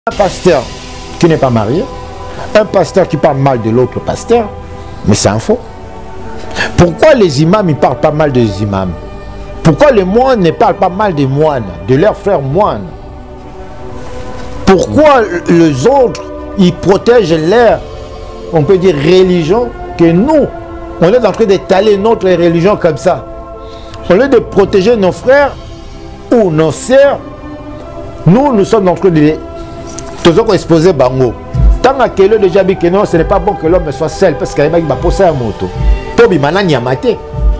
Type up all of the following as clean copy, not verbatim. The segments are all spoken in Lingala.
Un pasteur qui n'est pas marié, un pasteur qui parle mal de l'autre pasteur, mais c'est un faux. Pourquoi les imams ne parlent pas mal des imams? Pourquoi les moines ne parlent pas mal des moines, de leurs frères moines? Pourquoi les autres, ils protègent leur, on peut dire, religion, que nous, on est en train d'étaler notre religion comme ça? Au lieu de protéger nos frères ou nos sœurs, nous sommes en train de toujours exposer bango. Tant que l'homme déjà dit que non, ce n'est pas bon que l'homme soit seul parce qu'il va poser un moto. Pour bimana nyamate.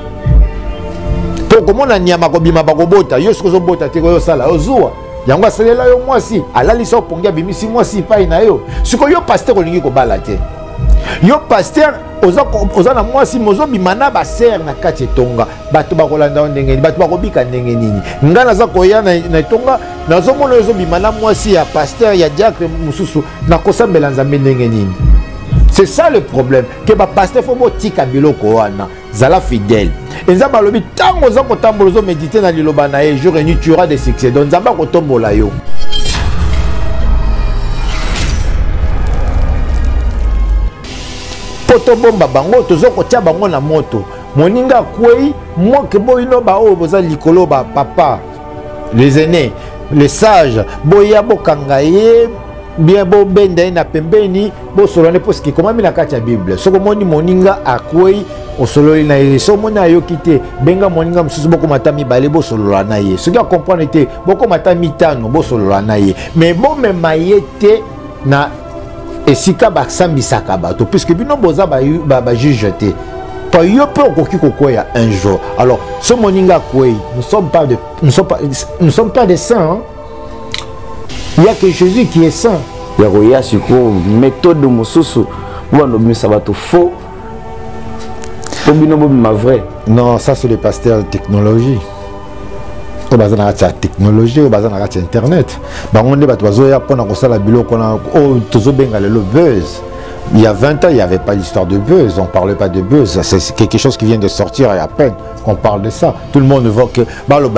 Pour comment on nyama ko bima bakobota, yo soko bota te ko sala ozua. Yango salela yo mwasi, alali so pongia bimisi mwasi pa ina yo. Siko yo pasteur olingi ko balate. Yo pasteur oza na mwasi mozo bimana ba ser na kati tonga. Bato bakolanda ndenge ni, bato bakobika ndenge nini. Ngana za koya na tonga, nazo mona yo bimana mwasi ya pasteur ya diacre mususu na kosambela nzambe ndenge nini. C'est ça le problème. Que le pasteur faut tika biloko wana zala fidèle. Et nzamba lobi tango za ko tambola zo méditer na liloba na ye jour et nuit tu auras des succès. Donc nzamba ko tombola yo. Poto bomba bango tozo ko tia bango na moto. Moninga kwei moi ke boyino ba o boza likolo ba papa. Les aînés, les sages, boya bokangaye bien bon benda na pembeni bo solone parce que comment mi na kati ya Bible soko moni moninga akwei o sololi na ye so mona yo kite benga moninga mususu boko matami bale bo solola na ye soki a comprendre te boko matami tano bo solola na ye mais bon me mayete na esika ba sambisaka bato puisque bino boza ba juge te pa yo pe okoki kokoya un jour. Alors ce moninga kwei nous sommes pas des saints, hein? Il n'y a que Jésus qui est saint. Il y a une méthode de Moussousou. Ça va tout faux. Vrai. Non, ça c'est le pasteur de technologie. Au bazar na la technologie, au bazar na la internet. On est le buzz. Il y a 20 ans, il n'y avait pas l'histoire de buzz. On ne parlait pas de buzz. C'est quelque chose qui vient de sortir et à peine qu'on parle de ça. Tout le monde voit que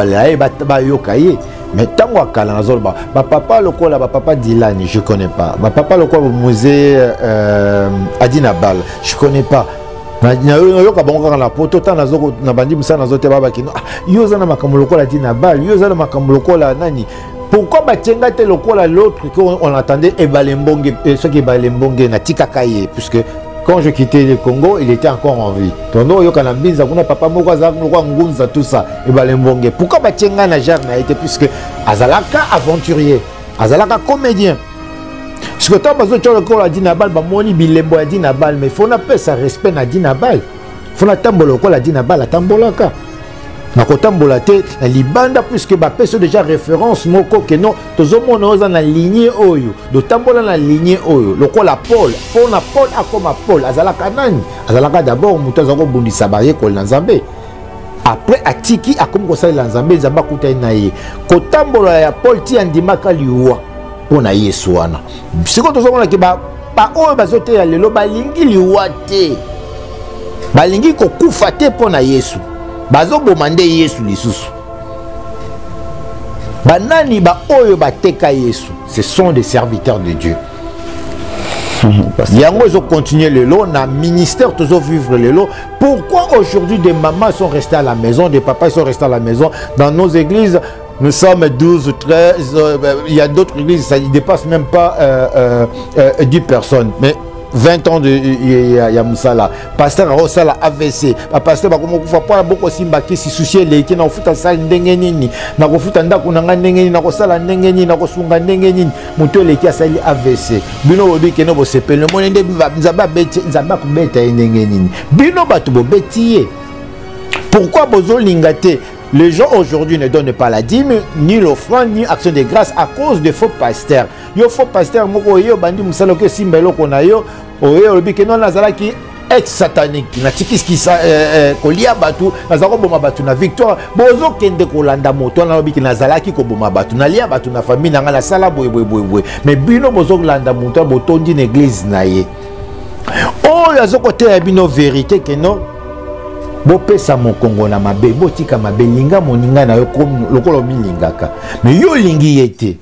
mais tant que papa lokola papa Dylan, je connais pas. Papa lokola musée Adinabal, je connais pas. Na poto nazo na bandi musa nazo te baba kino. Yoza na makambo lokola Adinabal, yoza na makambo lokola nani. Pourquoi batenga te lokola l'autre qu'on attendait Ebalembonge ce qui Ebalembonge na tikakaye puisque quand je quittais le Congo, il était encore en vie. Tondo yo kana binza kuna papa moko za kwa ngunza tout ça Ebalembonge. Pourquoi batenga na jar na été puisque azalaka aventurier, azalaka comédien. Ce que tu besoin de lokola Dinabal ba moni bilembo ya Dinabal mais faut na pesa respect na Dinabal. Faut na tambolo lokola Dinabal atambolaka. Na kotambola te na libanda puisque ba peso déjà référence moko que non tozomona oza na lignée oyo do tambola na lignée oyo lokola Paul na Paul akoma Paul azalaka nani azalaka d'abord mutu azako bundisa baye ko na Nzambe après atiki akomi ko sala Nzambe Nzamba kuta na ye kotambola ya Paul ti andimaka liwa pona Yesu wana siko tozomona ke ba oyo bazote ya lelo balingi liwa te balingi ko kufa te pona Yesu bazo bomande Yesu lisusu banani ba oyo bateka Yesu ce sont des serviteurs de Dieu. Yango ils ont continué le lot na ministère toujours vivre le lot. Pourquoi aujourd'hui des mamans sont restées à la maison, des papas sont restés à la maison dans nos églises? Nous sommes 12 ou 13, il y a d'autres églises ça ne dépasse même pas 10 personnes mais 20 ans de Yamusala, pasteur Rosala AVC, pasteur Bakomo Kufa pas beaucoup simba qui se soucie les qui na futa sala ndenge nini, na ko futa ndako na ndenge nini, na ko sala ndenge nini, na ko sunga ndenge nini, muto le qui asali AVC. Bino obi ke no bo sepele mo ndenge nzaba beti nzaba ko beta ndenge nini. Bino batu bo betiye. Pourquoi bozo lingate? Les gens aujourd'hui ne donnent pas la dîme, ni l'offrande, ni action de grâce à cause de faux pasteurs. Yo faux pasteur moko yo bandi musalo ke simba eloko na yo, oyo lobi ke non nazalaki ex-satanique. Na tikiski sa kolia batu, nazako boma batu na victoire. Bozo kende kolanda moto na lobi ke nazalaki ko boma batu. Na lia batu na famille na sala boye. Mais bino bozo landa moto botondi na église na ye. Oh yazo kote ya bino vérité ke non. Bopesa mokongo na mabe botika mabe linga moninga na yo lokolo milingaka mais yo lingi yete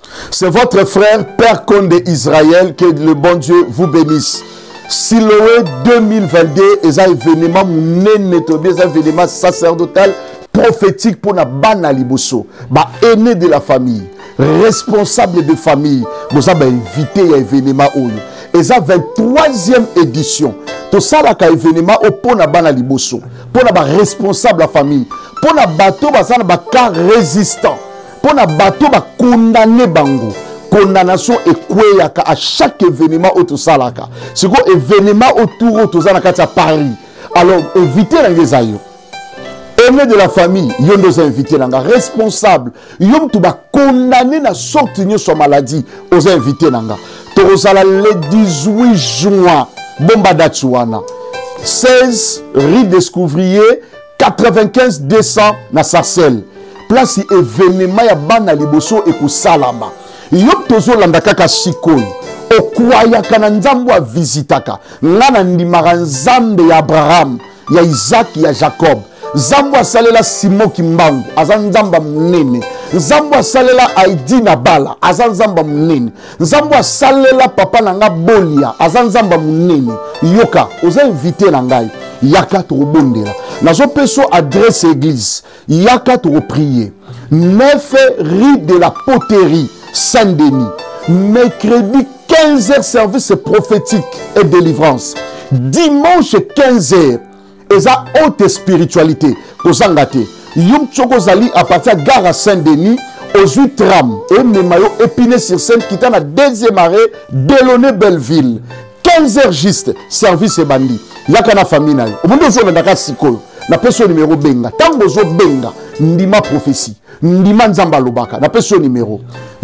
C'est votre frère, Père Condé Israël, que le bon Dieu vous bénisse. Siloé 2022, et un événement événement sacerdotal prophétique pour la bana liboso, aîné de la famille, responsable de famille, vous avez invité à événement et ça 23e édition. Tout ça là événement pour la bana liboso, pour la responsable de la famille, pour la bateau ba cas résistant, pour la bateau condamné bango. Condamnation et quoi à chaque événement autour ça là. C'est quoi événement autour de ça à Paris. Alors évitez les aïeux. Aimé de la famille, yon nous invités nanga responsable, yon tu ba condamné na sortir sur maladie aux invités nanga. Torosala le 18 juin, bomba datouana. 16 rue Descouvrier, 95 décembre na Sarcelles. Place événement ya bana liboso et ku salama. Yop tozo landa kaka sikoyo okwaya kana nzambo a visitaka ngana ndimara nzambe ya Abraham ya Isaac ya Jacob nzambo asalela Simon Kimbangu aza nzamba munene nzambo asalela Aidi na Bala aza nzamba munene nzambo asalela papa nanga Bolia aza nzamba munene yoka oza invité na ngai yaka to bondela nazo peso adresse église yaka to prier 9 rue de la Poterie Saint-Denis, mercredi 15h service prophétique et délivrance, dimanche 15h et ça haute spiritualité kozangate yum chokozali à partir de gare à Saint-Denis aux 8 tram et Memayo Épinay sur Seine qui est à 2e arrêt Delaunay Belleville 15h juste service et bandi yakana famille na au bout de jour na sikoyo na personne numéro benga tango zo benga ndima prophétie ndima nzamba lobaka na personne numéro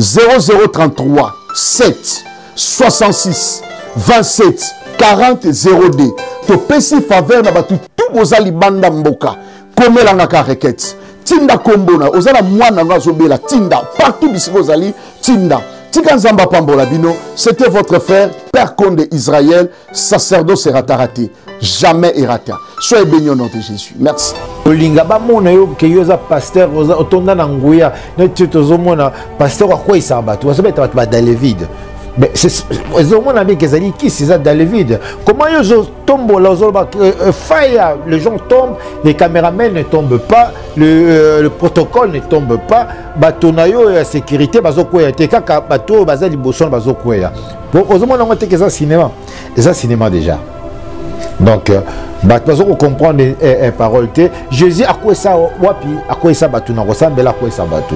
0033 7 66 27 40 02 to pesi faveur na batu tout ozali banda mboka komelanga ka requête tinda kombona ozala mwana ngazobela tinda partout bisiko ozali tinda tika nzamba pambola bino. C'était votre frère Père Condé Israël, sacerdoce raté, jamais errata. Soyez bénis au nom de Jésus. Merci. Olinga ba mona yo ke yoza pasteur otonda na nguya ne tutozo mona pasteur wa quoi sabatu wasabeta ba David. Mais c'est mon ami qui a dit qui c'est ça dans le vide. Comment ils tombent fire, les gens tombent, les caméramans ne tombent pas, le protocole ne tombe pas. Batonayo et la sécurité bazokoya te kaka bato bazali boson bazokoya. Bon, heureusement on a que ça cinéma. Et ça cinéma déjà. Donc bato comprendre les paroles te Jésus a quoi ça wapi a quoi ça bato na ressemble à quoi ça bato.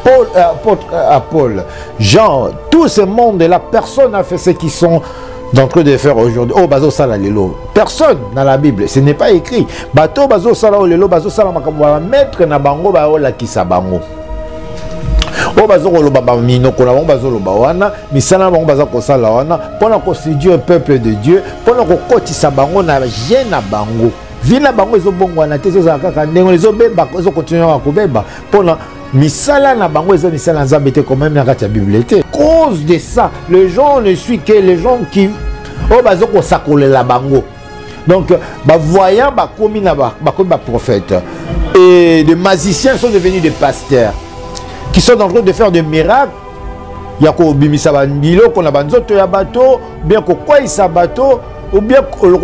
Paul, Jean, tout ce monde là, personne n'a fait ce qu'ils sont en train de faire aujourd'hui. Oh, bazo sala lelo. Personne dans la Bible, ce n'est pas écrit. Bato bazo sala lelo, bazo sala makambo mettre na bango ba ola kisa bango. Oh bazo lo baba mino ko na bango bazo lo bawana, misana bango bazo ko sala wana, pona ko séduire un peuple de Dieu, pona ko kotisa bango na jena bango. Vina bango ezo bongo na tezo za kaka ndengo ezo beba ezo continuer à kobeba pona misala na bango ezo misala nzambe te quand même na kati ya Bible te. Cause de ça, les gens ne suivent que les gens qui oh bazo ko sakolela bango. Donc ba voyant ba komi na ba komi ba prophète et les magiciens sont devenus des pasteurs qui sont en train de faire des miracles. Yako bimisa bandilo ko na banzoto ya bato, bien ko kwa isa bato ou bien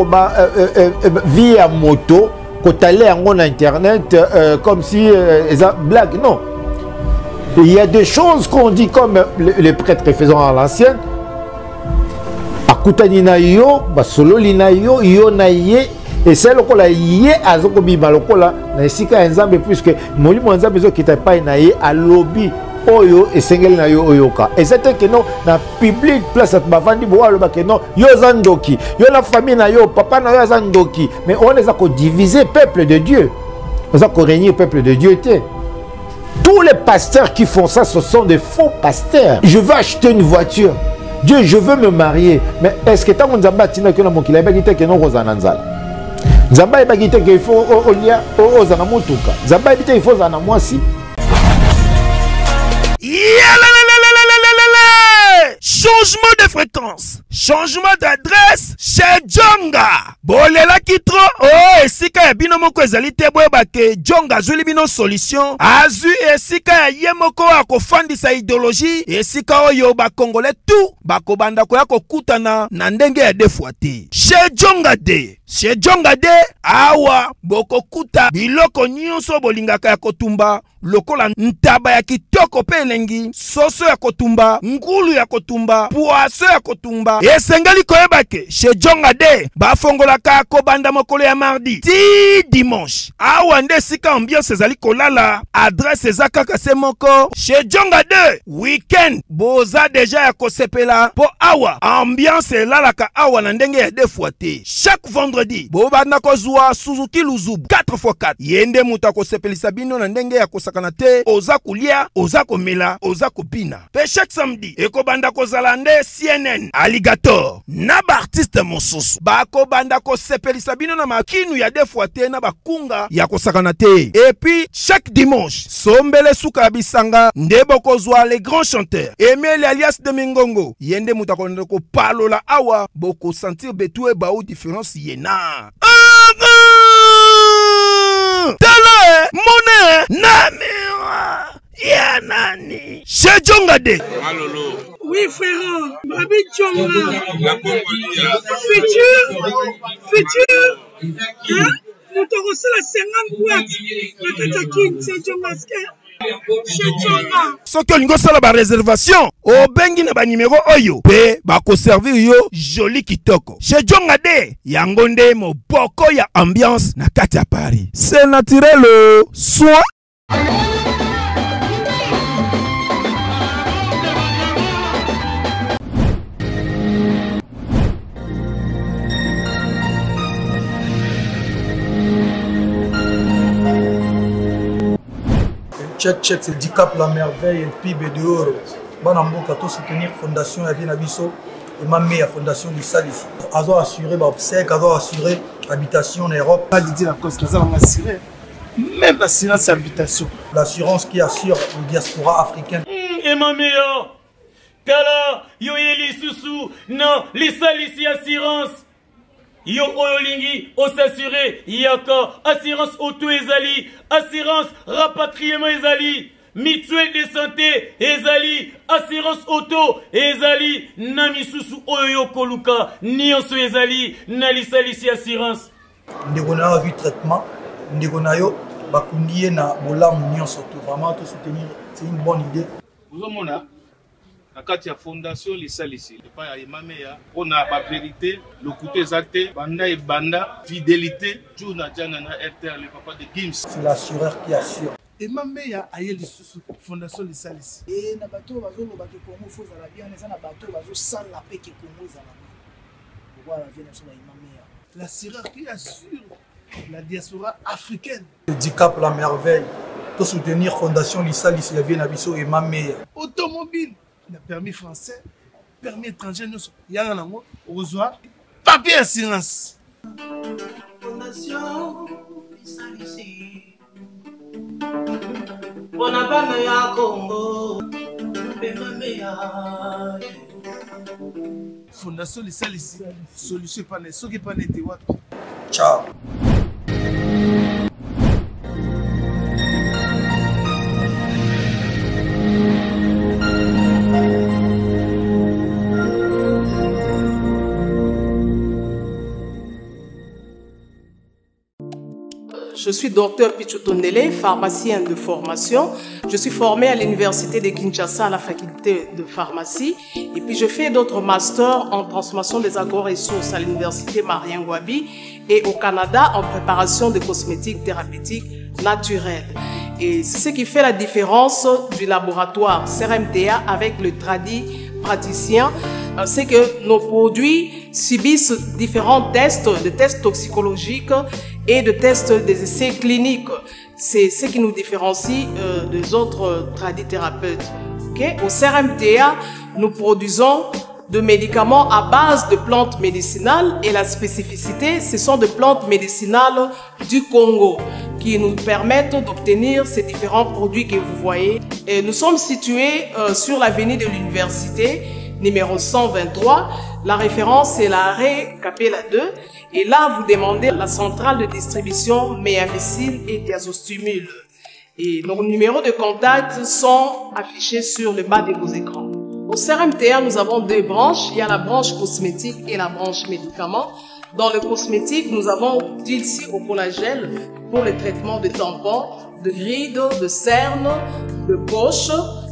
via moto quand aller en internet comme si blague. Non, il y a des choses qu'on dit comme les prêtres faisaient à l'ancienne. Akutani na yo basolo lina yo yo na ye et c'est lokola ye azoko bima lokola na esika nzambe puisque molimo nzambe zo kita pa na ye alobi oyo esengeli na yo oyoka et c'était que non na public place at bavandi bo aloba que non yo zandoki yo la famille na yo papa na yo zandoki mais on les a ko diviser peuple de Dieu on a ko régner peuple de Dieu était. Tous les pasteurs qui font ça ce sont des faux pasteurs. Je veux acheter une voiture. Dieu, je veux me marier. Mais est-ce que tant que Nzamba tina que na mokila ebagite que non rozananzala. Nzamba ebagite que il faut olia ozana mutuka. Nzamba ebagite il faut zana mwasi. Changement de de fréquence, changement d'adresse chez Djonga. Bolela kitro, oh, esika ya bino moko ezali te boyeba ke Djonga azuli bino solution. Azu esika ya ye moko akofandisa idéologie, esika oyo ba Congolais tout bakobanda koya kokutana na ndenge ya defuate. Chez Djonga de, chez Djonga de, awa bokokuta biloko nyonso bolingaka ya kotumba. Lokola ntaba ya kitoko pe elengi, soso ya kotumba, ngulu ya kotumba, poaso ya kotumba. Esengeli koyebake, chez Djonga de, bafongolaka kobanda mokolo ya mardi ti dimanche. Awa nde sika ambiance ezali kolala, adresse eza kaka se moko. Chez Djonga de, weekend, boza deja ya kosepela, po awa, ambiance elalaka awa na ndenge ya defuate. Chaque vendredi, bobanda kozwa Suzuki Luzubu 4x4. Yende muta kosepelisa bino na ndenge ya kosaka kanate, oza kulia, oza komela, oza kopina. Pe chaque samedi, ekobanda kozalande CNN, Alligator, na ba artiste mosusu. Bako banda ko sepelisa bino na makinu ya defuate na bakunga ya kosakanate. Et puis, chaque dimanche, sombele suka bisanga, ndebo kozwa les grands chanteurs. Emile alias de Mingongo, yende mutakonde ko palola awa, boko sentir betue ba ou différence yena. Tala mone namira ya nani chez Djonga de. Alolo. Oui frère, Babi Djonga. La Congolia. Futur. Hein? Nous t'aurons la 50 boîtes. La Katakin, c'est Djonga. Soki olingo sala ba réservation, o bengi na ba numéro oyo pe ba ko servir yo joli kitoko. Chez Djonga de, yango nde moboko ya ambiance na kati ya Paris. C'est naturel soin. Check, c'est DICAP la merveille et PIB de oro. Banamboka to soutenir fondation ya Vinabiso et ma meilleure fondation du Sal ici. Azo assurer obsèque, azo assurer habitation en Europe. Pas dit la cause que ça va assurer. Même l'assurance habitation. L'assurance qui assure le diaspora africaine. Et ma meilleure, Tala, yoyeli susu, non, les Sal ici assurance. Yo oyolingi, o s'assurer, yaka, assurance auto ezali, assurance rapatriement ezali, mutuelle de santé ezali, assurance auto ezali, namisusu oyo koluka, nyonso ezali, nalisalisi assurance. Ndeko na yo vu traitement, ndeko na yo bakundiye na bolamu nyonso to, vraiment te soutenir, c'est une bonne idée. Vous avez la carte de fondation Lisalisi, le pas Mameya, on a la vérité, le côté exact, banda et banda, fidélité, Juna Janana RTR, le papa de Gims. C'est l'assureur qui assure. Et Mameya a eu la fondation Lisalisi. Et na bateau bazo lo baki Congo faut za la bien, na bateau bazo sans la paix que Congo za la bien. Voilà vient sur la Mameya. L'assureur qui assure la diaspora africaine. DICAP la merveille, pour soutenir fondation Lisalisi ya Vinabiso et Mameya. Automobile. Le permis français, permis étranger, il y a un reçoit papier assurance. Fondation Lisalisi. Bonabana ya Congo. Fondation Lisalisi. Solution pas ne so qui pas n'était what. Ciao. Je suis docteur Pichutondele, pharmacien de formation. Je suis formé à l'université de Kinshasa à la faculté de pharmacie. Et puis je fais d'autres masters en transformation des agro-ressources à l'université Marien Ngouabi et au Canada en préparation de cosmétiques thérapeutiques naturelles. Et c'est ce qui fait la différence du laboratoire CRMTA avec le tradit praticien, c'est que nos produits subissent différents tests, de tests toxicologiques et de tests des essais cliniques. C'est ce qui nous différencie des autres tradithérapeutes. Okay? Au CRMTA, nous produisons de médicaments à base de plantes médicinales et la spécificité, ce sont des plantes médicinales du Congo qui nous permettent d'obtenir ces différents produits que vous voyez. Et nous sommes situés sur l'avenue de l'université. numéro 123. La référence est l'arrêt Capella 2. Et là, vous demandez la centrale de distribution Méamicine et Diazostimule. Et nos numéros de contact sont affichés sur le bas de vos écrans. Au CRMTA, nous avons deux branches. Il y a la branche cosmétique et la branche médicaments. Dans le cosmétique, nous avons Dilsi au collagène pour le traitement de tampons, de rides, de cernes, de poches.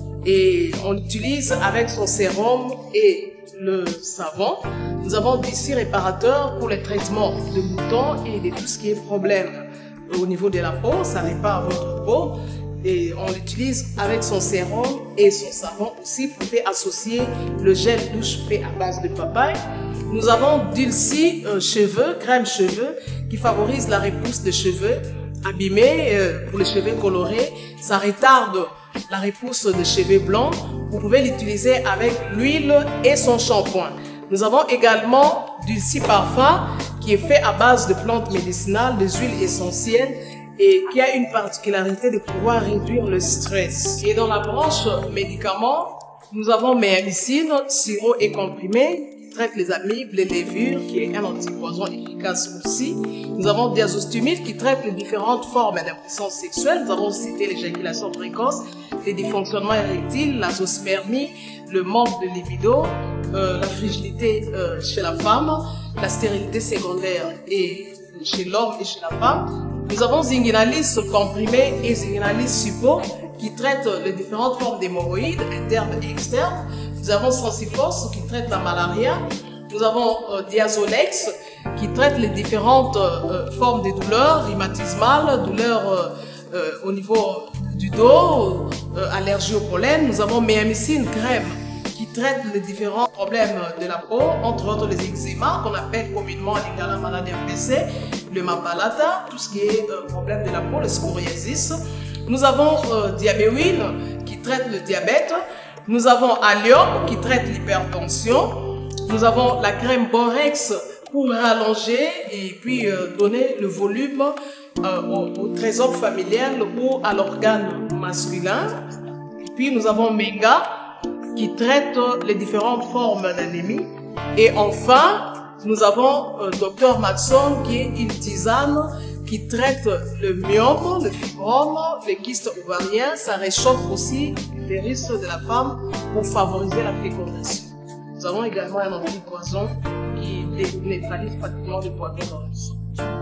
Et on l'utilise avec son sérum et le savon. Nous avons Dilsi réparateur pour le traitement de boutons et de tout ce qui est problème au niveau de la peau. Ça répare votre peau. Et on l'utilise avec son sérum et son savon aussi. Vous pouvez associer le gel douche fait à base de papaye. Nous avons Dilsi cheveux, crème cheveux, qui favorise la repousse des cheveux abîmés pour les cheveux colorés. Ça retarde la repousse des cheveux blancs. Vous pouvez l'utiliser avec l'huile et son shampoing. Nous avons également Dilsi parfum, qui est fait à base de plantes médicinales, des huiles essentielles, et qui a une particularité de pouvoir réduire le stress. Et dans la branche médicaments, nous avons Méamicine, sirop et comprimé, qui traite les amibes, les levures, qui est un antipoison efficace aussi. Nous avons Diazostimule, qui traite les différentes formes d'impuissance sexuelle. Nous avons cité l'éjaculation précoce, les dysfonctionnements érectiles, la zoospermie, le manque de libido, la frigidité chez la femme, la stérilité secondaire et chez l'homme et chez la femme. Nous avons Zinguinalis comprimé et Zinguinalis suppo qui traitent les différentes formes d'hémorroïdes internes et externes. Nous avons Sensifos qui traite la malaria. Nous avons Diazolex qui traite les différentes formes de douleurs rhumatismales, douleurs au niveau du dos, allergie au pollen. Nous avons Méamicine crème qui traite les différents problèmes de la peau, entre autres les eczémas, qu'on appelle communément les maladies MPC, le mapalata, tout ce qui est problème de la peau, le scoriasis. Nous avons Diabéwine qui traite le diabète. Nous avons Allium qui traite l'hypertension. Nous avons la crème Borex pour rallonger et puis donner le volume au trésor familial ou à l'organe masculin. Et puis nous avons Menga qui traite les différentes formes d'anémie. Et enfin, nous avons Dr Maxon qui est une tisane qui traite le myome, le fibrome, les kystes ovariens. Ça réchauffe aussi les risques de la femme pour favoriser la fécondation. Nous avons également un antipoison qui neutralise pratiquement le poison dans le sang.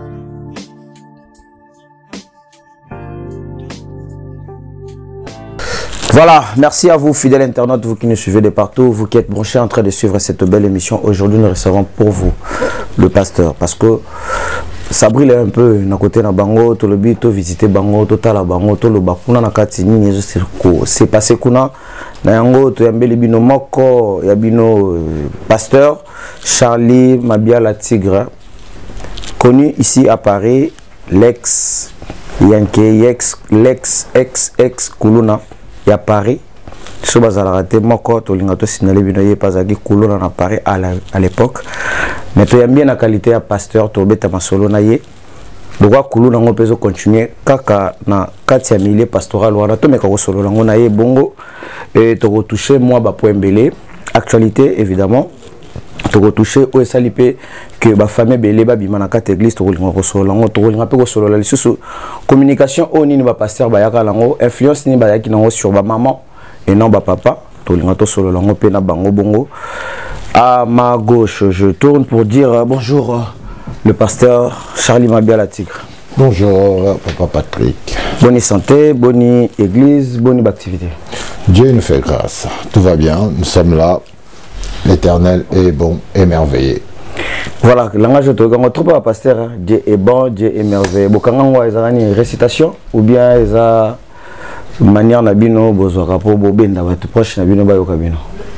Voilà, merci à vous fidèles internautes, vous qui nous suivez de partout, vous qui êtes branchés en train de suivre cette belle émission. Aujourd'hui, nous recevons pour vous le pasteur, parce que ça brille un peu na côté na bango, tout le but, tout visiter bango, tout la bango, tout le bakuna na katini, c'est passé kuna na yango, tout yambeli bino moko, yabino pasteur Charlie Mabia la Tigre, connu ici à Paris, l'ex Yankee, l'ex Kuluna. Il y a Paris, so bazalaka moko tolinga to signaler bino ye pazaki kulona na Paris à l'époque, mais to yambie na qualité ya pasteur to beta masolo na ye pourquoi kulona ngo pezo continuer kaka na kati ya milieu pastoral wana to meka ko solo ngo na ye bongo et to retoucher moi ba point belé actualité évidemment to retoucher o esalipe que ba famille belé ba bima na kati église to linga ko solo ngo to linga pe ko solo la lisusu communication o nini ba pasteur ba yaka lango influence ni ba yaki nango sur ba maman et non ba papa to linga to solo lango pe na bango bongo. À ma gauche je tourne pour dire bonjour le pasteur Charlie Mabia la Tigre. Bonjour papa Patrick. Bonne santé, bonne église, bonne activité. Dieu nous fait grâce, tout va bien, nous sommes là. L'Éternel est bon et merveilleux. Voilà, langage de Togo, trop pas pasteur, Dieu est bon, Dieu est merveilleux. Bokangangwa, ils ont une récitation ou bien ils ont une manière nabino bozwaka po bobenda batu proche nabino bayoka bino.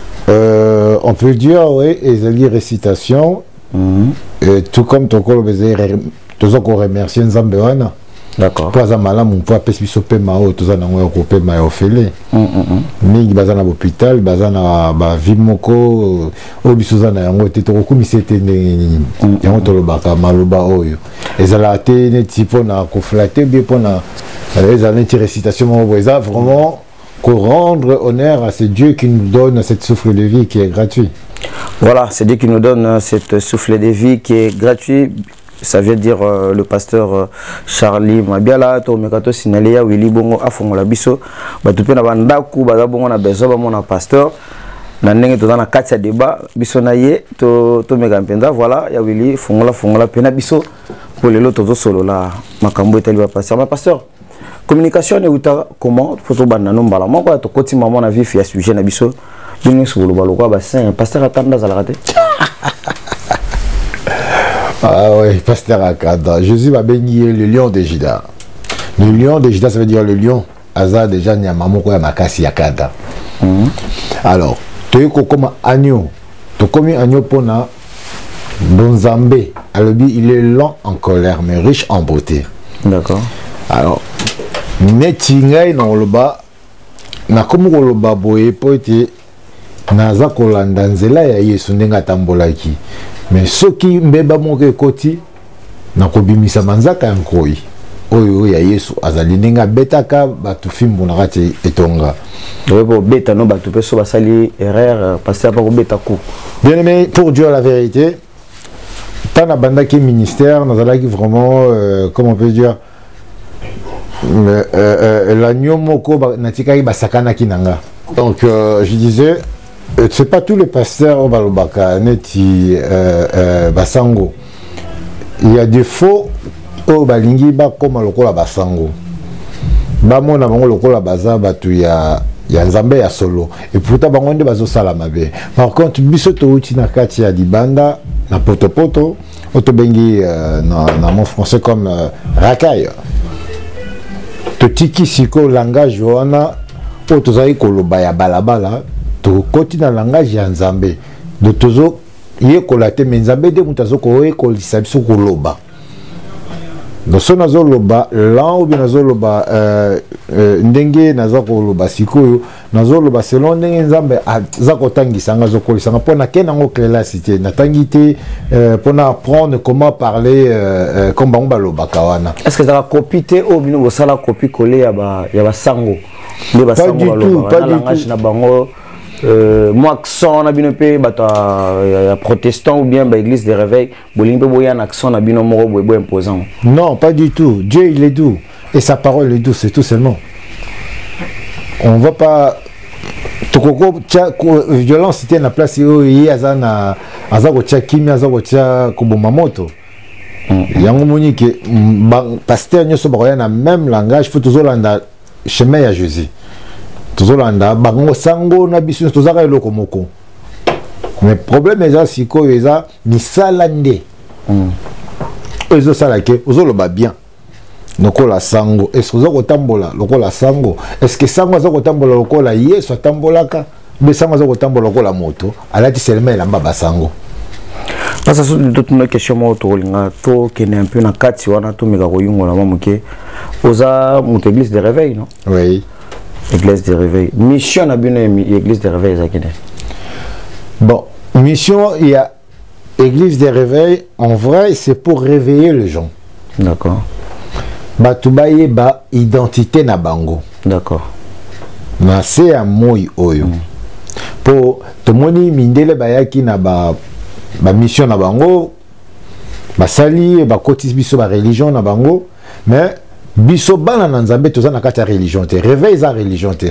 On peut dire oui, ils ont une récitation. Tout comme ton corps tous encore remercier Nzambe wana. D'accord. Pour ça malam on peut appeler biso pe mao tous na ngo ko ma ofele. Mingi bazana l'hôpital, bazana ba vie moko o biso za na yango te to ko misete ne yango to lo baka maloba oyo. Ezala te ne tipo na ko flatter bien pour na ezala une récitation mo boza vraiment rendre honneur à ce Dieu qui nous donne cette souffle de vie qui est gratuit. Voilà, c'est Dieu qui nous donne cette souffle de vie qui est gratuit. Ça veut dire le pasteur Charlie Mabiala, to mekato signaler ya Willy Bongo afongola biso, batupe na bandaku baza bongo na besoin ba mona pasteur. Na ndenge to na kati ya débat biso na ye to meka mpenza voilà ya Willy fongola pena biso pour lelo to solo la makambo etali ba pasteur. Ma pasteur, communication ne uta comment photo bana nomba la moko to koti maman na vie ya sujet na biso bini solo baloko ba saint pasteur atanda za la raté. Ah oui, pasteur Akada. Jésus va bénir le lion de Juda. Le lion de Juda, ça veut dire le lion. Aza déjà nyamamoko ya makasi Akada. Alors, tu es comme agneau. Tu comme agneau pona Bonzambe. Alors, il est lent en colère, mais riche en beauté. D'accord. Alors, netingai na oloba na komo oloba boye poete naza kolanda nzela ya Yesu ndenga tambolaki. Mais ceux qui mbeba moke koti na kobimisa manzaka ya nkoi oyo ya Yesu azali ndenga betaka batu fimbu na kati etonga. Pour beta no batu peso basali erreur passer pas beta coup. Bien aimé, pour Dieu la vérité, tant banda qui ministère nazalaki vraiment comment on peut dire l'agneau moko natikaki basakana kinanga. Donc je disais c'est pas tous les pasteurs au Balobaka, neti Basango. Il y a des faux au Balingi ba comme lokola Basango. Ba mona bango lokola baza batu ya Nzambe ya solo. Et pourtant bango nde bazo sala mabe. Par contre biso to uti na kati ya dibanda na poto auto bengi na mon français comme racaille. To tiki siko langage wana o tozai koloba ya balabala. To koti na langage ya Nzambe de tozo ye kolate menzambe de mutazo ko ye kolisa biso koloba do so nazo loba la ou bien nazo loba ndenge nazo koloba sikoyo nazo loba selon ndenge Nzambe aza kotangisa ngazo kolisa pona kenango cité natangi te pona apprendre comment parler comme bango baloba kawana. Est-ce que ça va copier ou bien vous ça la copie coller ya ba sango ne ba sango baloba pas langage na bango moi accent na bino pe bata protestant ou bien ba église de réveil bolimbe boya un accent na bino moko boy imposant. Non, pas du tout. Dieu il est doux et sa parole est douce, c'est tout seulement. On va pas tokoko violence c'était na place yi azana azako tia kimi azako tia kuboma moto. Yango moni ke pasteur nyoso ba na même langage faut toujours landa chemin ya Jésus. Tozolanda bango sango na biso tozaka eloko moko. Mais problème eza siko eza misala nde. Ezo sala ke ozoloba bien. Lokola sango, est-ce que ozoko tambola lokola sango? Est-ce que sango azoko tambola lokola Yesu atambolaka? Mais sango azoko tambola lokola moto, alati seulement elamba basango. Ça c'est toute une question moi to linga to kene un peu na kati wana to meka ko yungola mamuke. Oza moto église de réveil non? Oui. Église de réveil. Mission à bien église de réveil zakene. Bon, mission il y a église de réveil en vrai c'est pour réveiller les gens. D'accord. Batubaye ba identité na bango. D'accord. Na c'est à moi oyo. Pour to moni mindele bayaki na ba mission na bango ba sali ba kotis biso ba religion na bango mais biso bana na Nzambe toza na kati ya religion te réveil za religion te.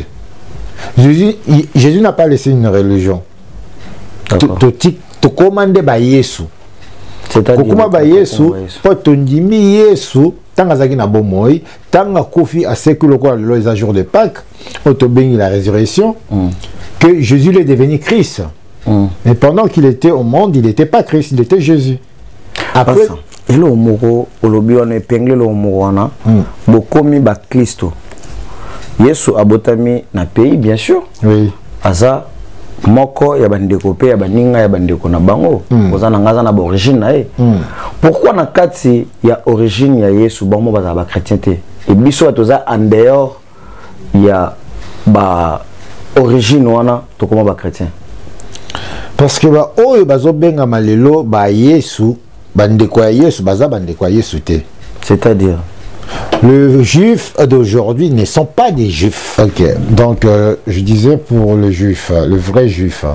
Jésus n'a pas laissé une religion. To commande ba Yesu. C'est-à-dire kokuma ba Yesu po tondimi Yesu tanga zaki na bomoi tanga kofi a século quoi les jours de Pâques auto béni la résurrection que Jésus est devenu Christ. Mais pendant qu'il était au monde, il n'était pas Christ, il était Jésus. Après elo moko olobi wana epingle lo moko wana bokomi ba Kristo. Yesu abotami na pays bien sûr. Oui. Aza moko ya bandeko pe ya baninga ya bandeko na bango. Oza na ngaza na origine na e. Pourquoi na kati ya origine ya Yesu bango baza ba chrétien te? Et biso atoza en dehors ya ba origine wana to koma ba chrétien. Parce que ba oyo bazo benga malelo ba Yesu bandeko ya Yesu baza bandeko ya Yesu te. C'est-à-dire Les juifs d'aujourd'hui ne sont pas des juifs. Ok, donc je disais pour le juif, le vrai juif,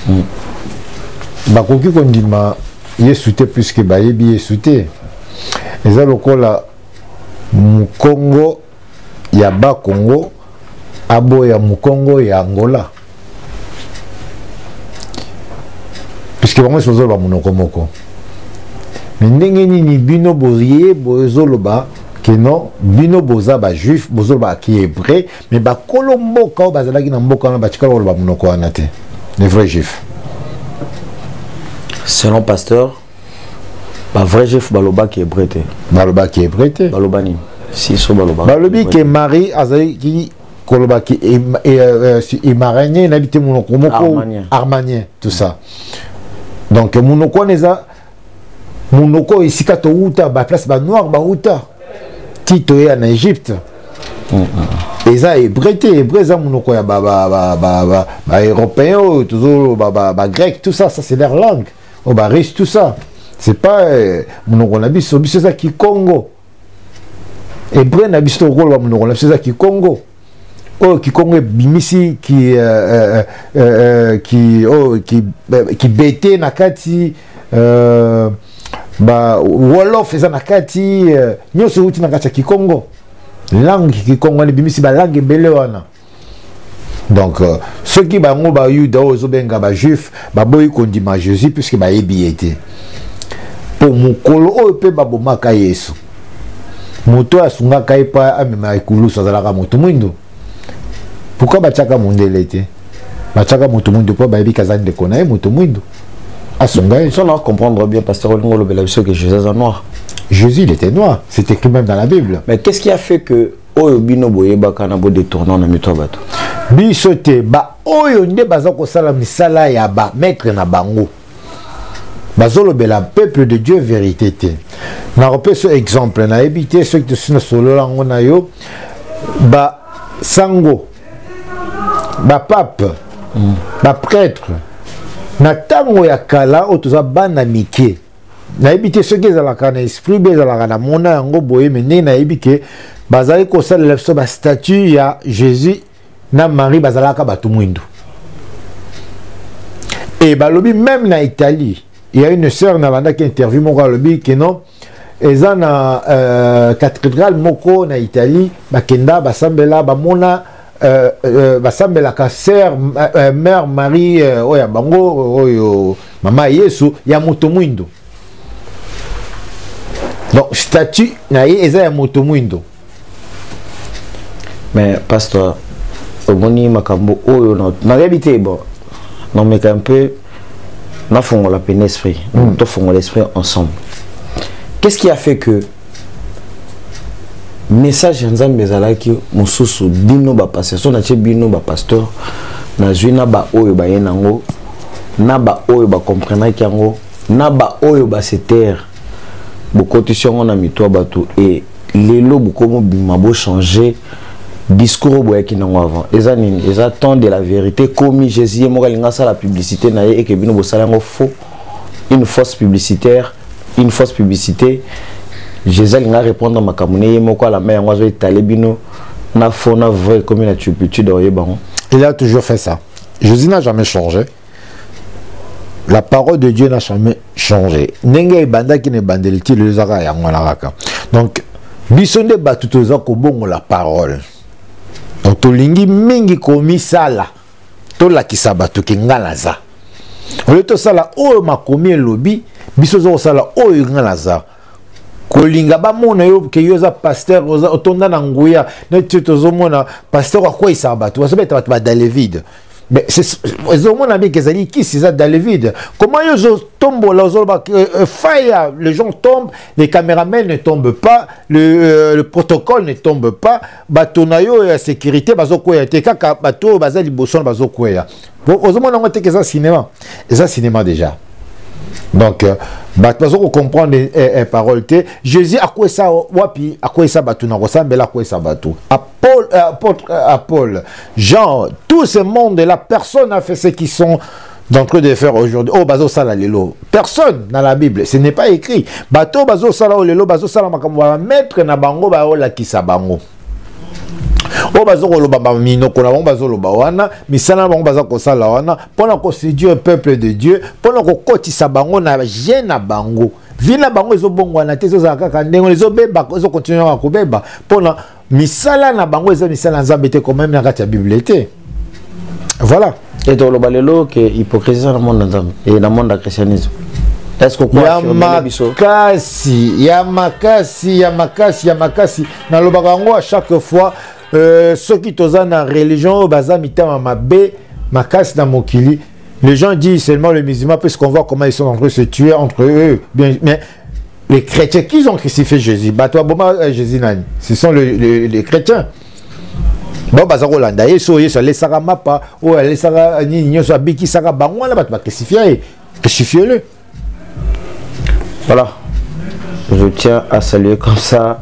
bakoki kondima yesute plus que bayebi yesute. Et ça lokola Congo ya ba Congo abo ya Mukongo ya Angola. Puisque vraiment c'est ba monoko moko. Mais ndenge nini bino boye bozoloba que non bino boza ba juif bozoloba ki hébreu mais ba kolomboka o bazalaki na mboka na batikala ba monoko wana te. Les vrais juifs. Selon pasteur, ba vrai juif baloba ki hébreu te. Baloba ki hébreu te. Baloba ni. Si so baloba. Balobi ke Marie azali ki koloba ki imaranye n'habite monoko moko armanien tout ça. Donc monoko neza monoko isika to uta ba place ba noir ba uta tito ya en Égypte. Et ça hébreu za monoko ya ba européen toujours ba grec tout ça c'est leur langue. Oh ba russe tout ça. C'est pas monoko na biso ça qui Congo. Hébreu na biso rôle monoko na ça qui Congo. Oh qui Congo bimisi qui bete na kati ba wolof eza na kati nyoso uti na kati ya Kikongo langue Kikongo ni bimisi ba langue ebele wana. Donc ceux qui bango ba yuda ozo benga ba juif ba boyi kondima Jésus puisque ba yebi été pour mukolo o pe ba bomaka Yesu moto asunga kai pa amema ikulu sazalaka moto mwindo. Pourquoi ba chaka mondele te ba chaka moto mwindo po ba yebi kazani de konaye moto mwindo. Si on a comprendre bien, pasteur Olingolo Belabisio, que Jésus est noir. Jésus, il était noir. C'est écrit même dans la Bible. Mais qu'est-ce qui a fait que Oyobino Boyeba Kanabo détournant na mito bato? Bisote, ba Oyonde Bazako Salam Misala ya ba maître na bango. Bazolo bela peuple de Dieu vérité te. Na repé ce exemple, na évité ceux qui sont solo lango na yo, ba sango, ba pape, ba prêtre. Na tango ya kala otoza bana mike na ebite soki ezalaka na esprit be ezalaka na mona yango boye me ndenge na yebi ke bazali kosalela biso ba statue ya Jésus na Marie bazalaka bato mwindo. Et balobi même na Italie il y a une sœur na banda qui interview moko alobi que non eza na cathédrale moko na Italie bakenda basambela bamona basambela ka sœur mère Marie oya bango oyo mama Yesu ya moto mwindo. Donc statue na ye eza ya moto mwindo. Mais pasteur omoni makambo oyo na réalité bon non mais un peu na fongola peine esprit to fongola l'esprit ensemble. Qu'est-ce qui a fait que message nzambe ezalaki mosusu bino ba pasteur na che bino ba pasteur na zwina ba oyo ba yenango na ba oyo ba comprendre yango na ba oyo ba se terre bokotisyon na mitwa bato et lelo bukomo bimabo changer discours boyaki nango avant eza nini eza temps de la vérité comme Jésus mo kalinga sa la publicité na ye et que bino bosala ngo faux une fausse publicité Jésus a répondre à ma camouflage, la main moi j'ai talibino na fona vrai comme une attitude il a toujours fait ça. Jésus n'a jamais changé. La parole de Dieu n'a jamais changé. Nenga banda qui ne bandeliti le zaka ya ngolaka. Donc bisonde batutoza ko bongo la parole. Donc tolingi mingi komi sala. To la kisabatu kingalaza. Ole to sala o makomi lobi bisozo sala o ngalaza. Kolinga ba mona yo ke yoza pasteur oza otonda na nguya na tutozo mona pasteur kwa quoi isabatu wasabeta batu ba dans le vide. Mais c'est mona bien que zali qui c'est ça dans le vide. Comment yo tombe là ozoba fire les gens tombent, les caméramans ne tombent pas, le protocole ne tombe pas, batonayo ya sécurité bazokoya te kaka bato bazali boson bazokoya. Ozomona ngote que ça cinéma déjà. Donc bato comprendre les paroles te Jésus a quoi ça wapi a quoi ça batu na ressemble à quoi ça batu Paul Jean tout ce monde la personne a fait ce qui sont d'entre de faire aujourd'hui. Oh, bazo sala lelo. Personne dans la Bible, ce n'est pas écrit. Bato bazo sala lelo, bazo sala makambo ba mettre na bango ba ola kisa bango. Oh, bazo koloba ba minoko na bango bazo loba wana, misala bango bazo ko sala wana, pona ko séduire le peuple de Dieu, pona ko kotisa bango na gêne bango. Vina bango ezo bongwana te zo kaka ndengo ezo beba ezo continuer à kobeba pona misala na bango ezo misala nzambe te quand même na kati ya Bible te. Voilà. Et dans le balelo que hypocrisie dans le monde nzambe et dans le monde du christianisme. Est-ce qu'on peut Yamakasi na lo bakango à chaque fois ceux qui toza na religion baza mitama mabe makasi na mokili. Les gens disent seulement les musulmans parce qu'on voit comment ils sont en train de se tuer entre eux. Bien, mais les chrétiens qui ont crucifié Jésus, Jésus ce sont les chrétiens. Bon, bazarolanda, les saramapa, ou les saranignos, biki sarabangwa, là, tu vas crucifier-le. Voilà. Je tiens à saluer comme ça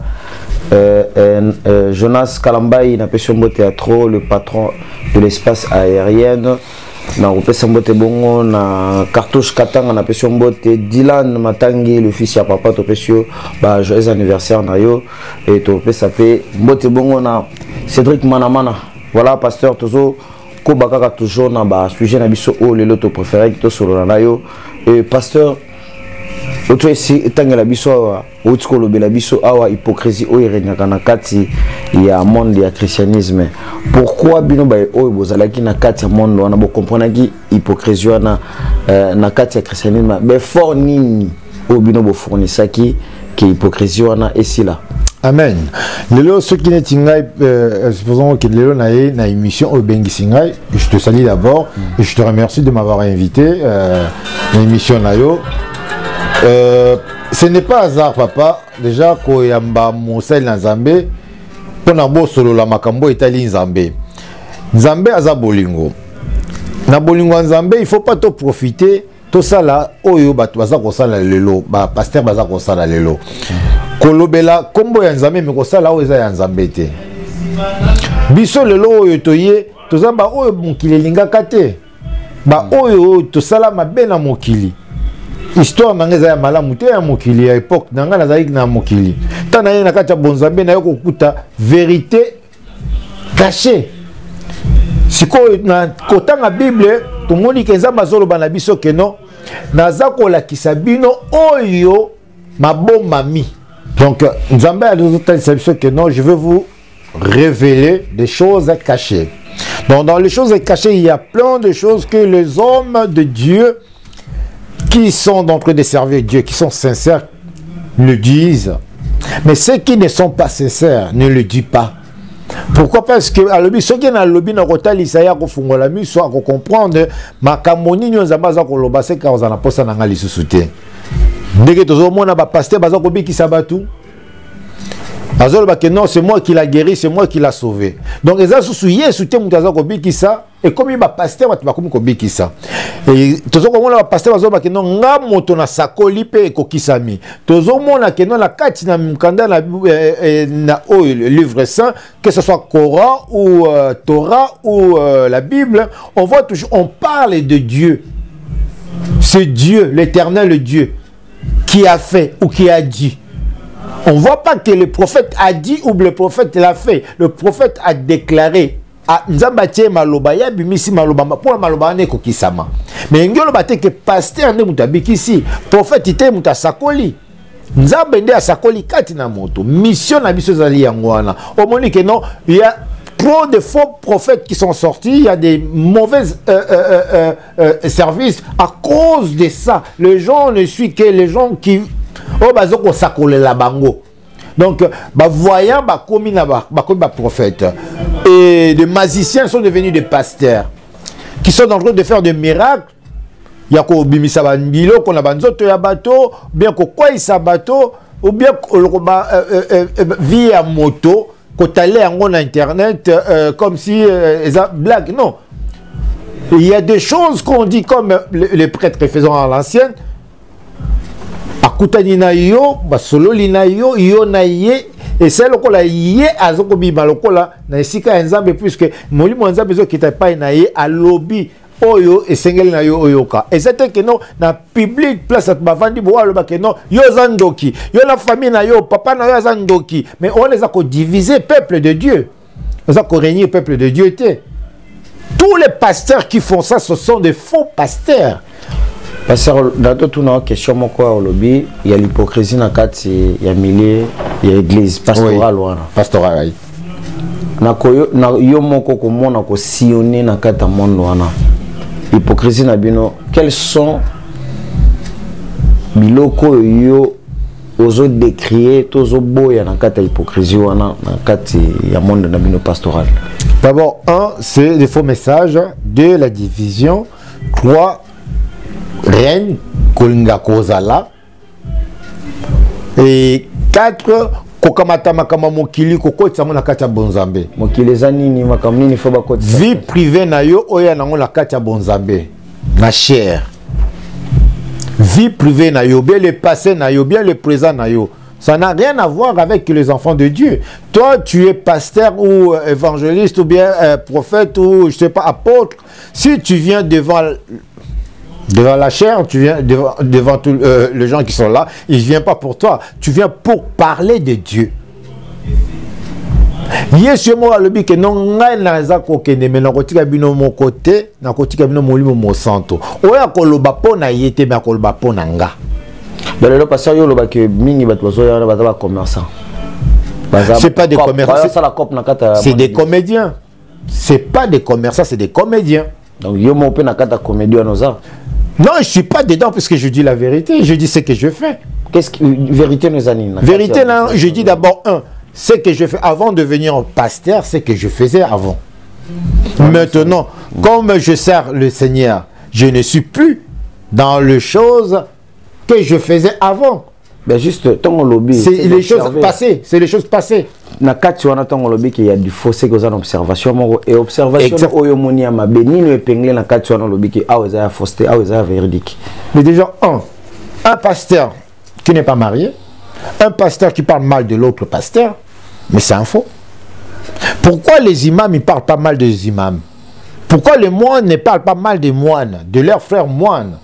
Jonas Kalambaï, n'a pas sur théâtre, le patron de l'espace aérien. Na opesa mbote bongo na cartouche katanga na pesio mbote Dylan Matangi le fils ya papa to pesio ba joyeux anniversaire na yo et to pesa pe mbote bongo na Cédric Manamana. Voilà pasteur tozo ko bakaka toujours na ba sujet na biso o lelo to préféré to solo na yo et pasteur oto esi tangela biso awa otiko lobela biso awa hypocrisie o irenyaka na kati ya monde ya christianisme. Pourquoi bino ba o bozalaki na kati ya monde wana bo comprendre ki hypocrisie wana na kati ya christianisme be fort nini o bino bo fournisaki ki hypocrisie wana esila. Amen. Lelo ceux qui n'étingai supposons que lelo na émission au Bengi Singai, je te salue d'abord et je te remercie de m'avoir invité à l'émission nayo. Ce n'est pas hasard papa déjà ko yamba mosel na Nzambe pona bo solo la makambo etali Nzambe. Nzambe aza bolingo. Na bolingo Nzambe il faut pas to profiter to sala oyo bato baza ko sala lelo ba pasteur baza ko sala lelo. Kolobela kombo ya Nzambe me ko sala oyo eza ya Nzambe te. Biso lelo oyo toye tozamba oyo mokili lingaka te. Ba oyo to sala mabe na mokili. Histoire nangeza ya malamu te ya mokili ya époque nanga nazali na mokili tana ye na kati ya bonzambe na yo kokuta vérité cachée siko na kotanga Bible tomoni ke Nzambe azoloba na biso ke non naza kolakisa bino oyo mabomami. Donc Nzambe azotalisa biso ke non je veux vous révéler des choses cachées. Donc dans les choses cachées il y a plein de choses que les hommes de Dieu qui sont d'entre des serviteurs de Dieu, qui sont sincères, le disent. Mais ceux qui ne sont pas sincères ne le disent pas. Pourquoi? Parce que ceux qui ont le lobby, soit comprendre ma camoni nous avons koloba c'est car on a posé na ngali susute. Dès que tout le monde a pasteur baza kobi ki sabatu. Azol ba que non c'est moi qui l'a guéri, c'est moi qui l'a sauvé. Donc les asous yesu te mutaza kobi ki ça et comme il va pasteur tu vas comme kobi ki ça. Et tozo ko mona pasteur azol ba que non nga moto na sakoli pe ko kisami. Tozo mona que non la kati na mkanda na o le livre saint que ce soit Coran ou Torah ou la Bible, on voit toujours on parle de Dieu. C'est Dieu, l'Éternel Dieu qui a fait ou qui a dit. On ne voit pas que le prophète a dit ou le prophète l'a fait. Le prophète a déclaré. Nzambatie maloba ya bimisi maloba pour maloba ne kokisama. Mais ngelo bate que pasteur ne mutabikisi, prophète ite mutasakoli. Nzambe nde asakoli kati na moto. Mission na biso zali yangwana. Au moni que non, il y a trop de faux prophètes qui sont sortis, il y a des mauvais services à cause de ça. Les gens ne suivent que les gens qui oh bazoko sakole la bango. Donc voyant komi na prophètes et des magiciens sont devenus des pasteurs qui sont en train de faire des miracles. Yako bimisa banbilo kona banzoto ya bateau, bien ko kwaisa bateau ou bien via moto kotalé en internet comme si blague non. Il y a des choses qu'on dit comme les prêtres faisaient à l'ancienne. Akutani na yo, basololi na yo, yo na ye, et c'est lokola ye azoko bima lokola na esika Nzambe puisque molimo Nzambe zo kita pa na ye alobi oyo esengeli na yo oyoka ezate que non na public place at bavandi bo aloba que non yo zandoki yo la famille na yo papa na yo zandoki mais on les a ko diviser peuple de Dieu on a ko régner peuple de Dieu était tous les pasteurs qui font ça ce sont des faux pasteurs. Pasteur, dans toute une question, au lobby, il y a l'hypocrisie dans il y a milieu, il y a l'église pastorale. Oui, pastorale. Na yo moko ko mona ko sillonner na kata monde wana. Hypocrisie na bino, quels sont biloko yo ozo décrier tozo boya na kata hypocrisie wana na kata ya monde na bino pastoral. D'abord, un, c'est des faux messages. Deux, la division. Trois, reine, kolinga kozala. Et quatre, kokamata makama mokili koko tsamo na kati ya bonzambe. Mokili zanini makam nini foba ko vie privée na yo oya nango na kati ya bonzambe. Na chair. Vie privée na yo, bien le passé na yo, bien le présent na yo. Ça n'a rien à voir avec les enfants de Dieu. Toi, tu es pasteur ou évangéliste ou bien prophète ou, je sais pas, apôtre. Si tu viens devant la chair, tu viens devant tous les gens qui sont là, ils ne viennent pas pour toi. Tu viens pour parler de Dieu. Yesu mo alobi ke non ngai na za ko kende me na kotika bino mo côté na kotika bino molimo mo santo. Oya koloba pona yete me koloba pona nga. Dans le passé, il y a que mingi batwa commerçants. C'est pas des commerçants. C'est des comédiens. C'est pas des commerçants, c'est des comédiens. Donc yo mo pe na kata comédien noza. Non, je suis pas dedans parce que je dis la vérité, je dis ce que je fais. Qu'est-ce que vérité nous anime? Vérité là, je dis d'abord ce que je fais avant de devenir pasteur, ce que je faisais avant. Maintenant, comme je sers le Seigneur, je ne suis plus dans les choses que je faisais avant. Ben juste, ton lobby. C'est les choses passées. C'est les choses passées. Na kati wana ton lobby qu'il y a du fossé que ça observation et observation oyo moni ya mabeni no épinglé na kati wana lobby qui a oza fausseté a oza véridique. Mais déjà un pasteur qui n'est pas marié, un pasteur qui parle mal de l'autre pasteur, mais c'est un faux. Pourquoi les imams ils parlent pas mal des imams? Pourquoi les moines ne parlent pas mal des moines, de leurs frères moines?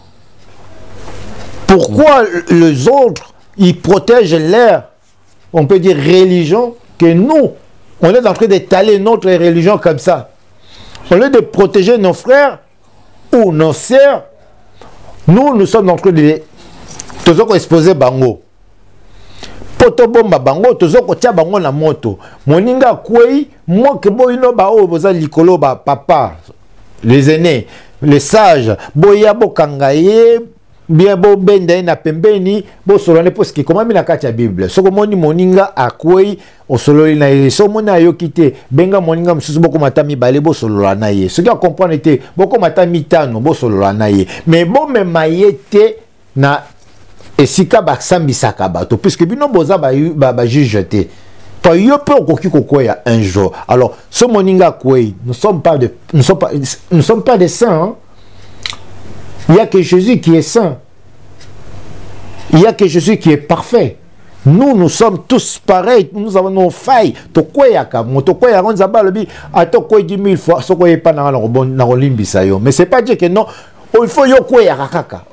Pourquoi les autres, ils protègent leur, on peut dire, religion, que nous, on est en train d'étaler notre religion comme ça. Au lieu de protéger nos frères ou nos sœurs, nous sommes en train de exposer bango. Poto bomba bango, tozoko tia bango na moto. Moninga kwei, moi que boino ba o boza likolo ba papa, les aînés, les sages, boya bokangaye, bien bo benda na pembeni bo solone parce que comment mi na kati ya Bible soko moni moninga akwei o sololi na ye so mona yo kite benga moninga msusu boko matami bale bo solola na ye ce qui a comprendre te boko matami tano bo solola na ye mais bo me mayete na esika ba sambisaka bato puisque bino boza ba juge te pa yo pe okoki kokoya un jour alors so moninga akwei nous sommes pas des saints hein? Il n'y a que Jésus qui est saint. Il n'y a que Jésus qui est parfait. Nous sommes tous pareils. Nous avons nos failles. Mais ce n'est pas dire que non. Il faut yo kweya kaka.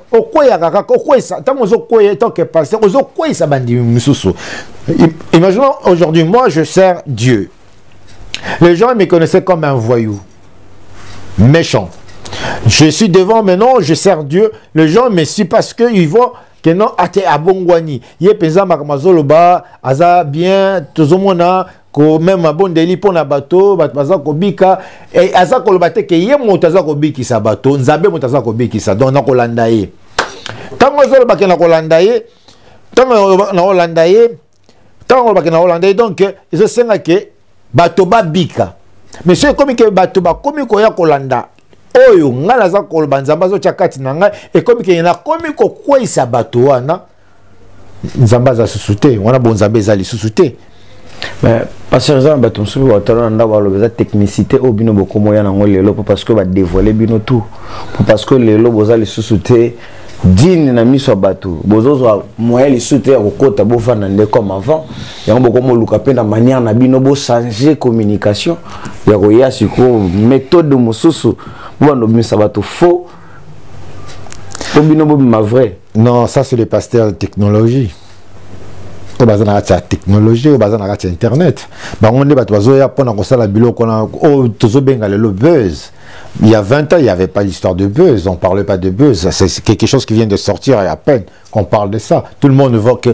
Imaginons aujourd'hui, moi je sers Dieu. Les gens me connaissaient comme un voyou. Méchant. Je suis devant maintenant, je sers Dieu. Les gens me suivent parce qu'ils voient que non, ate abongwani. Yé pesa makamazoloba, aza bien, tozomona, ko même abondeli pour na bateau, baza kobika, et aza kolobate ke yé motaza kobiki sa bateau, nzabe motaza kobiki sa, donc na kolanda ye. Tango zoloba ke na kolanda ye, tango na kolanda ye, tango ba ke na kolanda ye, donc ils senga ke bateau ba bika. Mais c'est comme que bateau ba komi ko ya kolanda. Oyo ngala za koloba nzamba zo chakati na ngai ekomi ke na komi ko kwisa bato wana nzamba za susute wana bonzambe za li susute mais parce que ça bato msubi watala nda ba lobeza technicité au bino bokomo ya nango lelo parce que ba dévoiler bino tout parce que lelo boza li susute digne na miso bato bozozo moyen les souter au kota bo fa nande comme avant ya ngoko mo luka pe na manière na bino bo changer communication ya ko ya siko méthode mususu bo ndo misa bato faux bo bino bo ma vrai. Non, ça c'est le pasteur de technologie. Au bazar na la technologie, au bazar na la internet. Ba on est bato bazo ya pona ko sala biloko na o tozo benga le buzz. Il y a 20 ans, il n'y avait pas l'histoire de buzz. On ne parlait pas de buzz. C'est quelque chose qui vient de sortir à peine qu'on parle de ça. Tout le monde voit que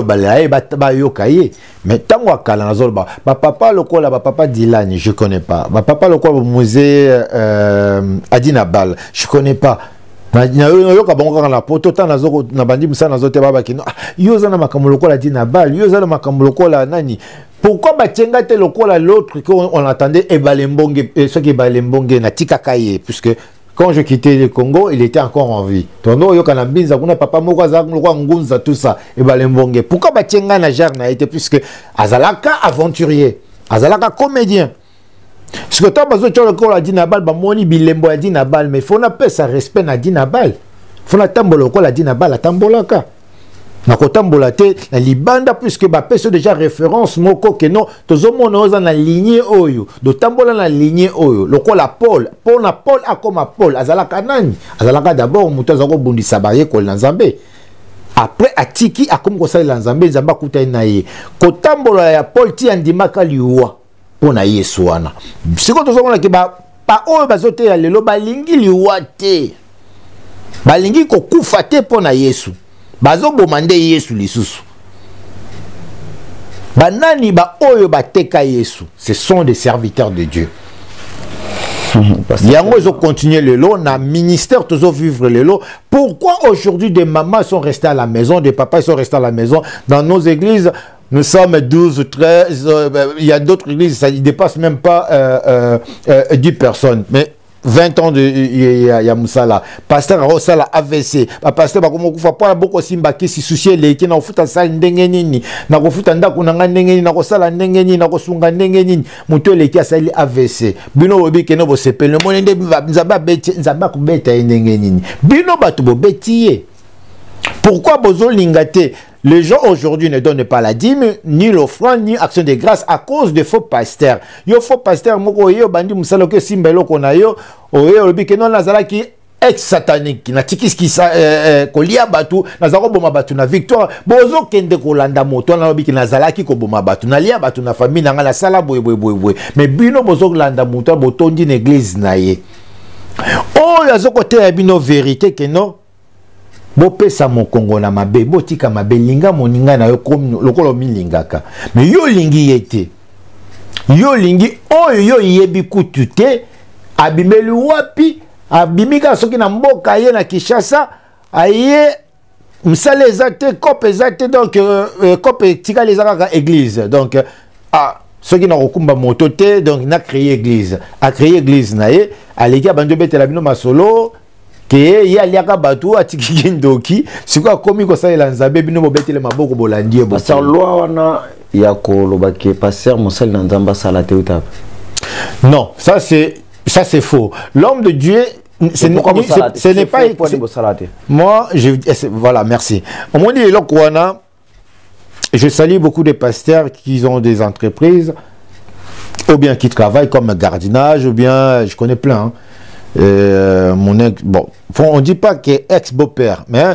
mais tant que papa lokola, papa Dylan, je ne connais pas. Papa lokola musée Adina Bal, je ne connais pas. Pourquoi Batiengate lokola l'autre qu'on attendait et Balembonge ce qui Balembonge na tikakaye puisque quand je quittais le Congo il était encore en vie. Tono yo kana binza kuna papa moko za lokwa ngunza tout ça et Balembonge. Pourquoi Batienga na jar na été puisque azalaka aventurier, azalaka comédien. Ce que tu as besoin de la Dinabal, moni bilembo ya Dinabal, mais il faut pas ça respect na Dinabal. Il faut na tambolo ko la Dinabal la tambolaka. Na ko tambola te na libanda puisque ba peso déjà référence moko que non tozomona oza na lignée oyo do tambola na lignée oyo lokola Paul na Paul akoma Paul azalaka nani azalaka d'abord muto azako bundisa baye ko na Nzambe. Après atiki akom ko sala Nzambe Nzamba kuta na ye ko tambola ya Paul ti andimaka liwa pona Yesu wana siko tozomona ke ba oyo bazote ya lelo balingi liwa te balingi ko kufa te pona Yesu bazo bomande Yesu lisusu banani ba oyo bateka Yesu ce sont des serviteurs de Dieu. Yango ils ont continué le lot na ministère toujours vivre le lot. Pourquoi aujourd'hui des mamans sont restées à la maison, des papas sont restés à la maison dans nos églises? Nous sommes 12 ou 13, il y a d'autres églises, ça ne dépasse même pas 10 personnes. Mais 20 ans de Yamoussala. Pasteur Rosala AVC. Pasteur Bakomokufa pas beaucoup simba qui si soucier les qui n'a futa sal ndengenini. Na ko futa ndaku na ndengenini na ko sala ndengenini na ko sunga ndengenini. Muto les qui a sali AVC. Bino obi ke no bo sepel le monde nzaba beti nzaba ko beta ndengenini. Bino batu bo betiye. Pourquoi bozo lingate? Les gens aujourd'hui ne donnent pas la dîme, ni l'offrande, ni action de grâce à cause de faux pasteurs. Yo faux pasteur moko yo bandi musalo ke simbelo kona yo, oyo lobi ke non nazala ki ex-satanique, na tikis ki sa kolia batu, nazako boma batu na victoire, bozo kende kolanda moto na lobi ki nazala ki ko boma batu, na lia batu na famille na la sala boy. Mais bino bozo landa moto botondi na église na ye. Oh yazo kote ya bino vérité que non. Bopesa mon Congo na mabe, botika mabe linga moninga na yo lokolo milingaka. Mais yo lingi yete. Yo lingi oyo yo yebi kutute abimeli wapi abimika soki na mboka ye na Kinshasa aye msale ezate kope ezate donc kope tika les akaka église. Donc soki na kokumba moto te donc na créé église. A créé église na ye aleki abando betela bino masolo que ya liaka batu atiki ndoki siko akomi ko salela Nzambe bino bobetele maboko bolandie bo pasteur loi wana ya ko lobaki pasteur mosali na Nzamba sala te utap. Non, ça c'est faux. L'homme de Dieu ce n'est pas moi voilà, merci. On m'a dit lokwana je salue beaucoup de pasteurs qui ont des entreprises ou bien qui travaillent comme gardinage ou bien je connais plein hein. Mon ex, bon, on dit pas que ex-beau-père, mais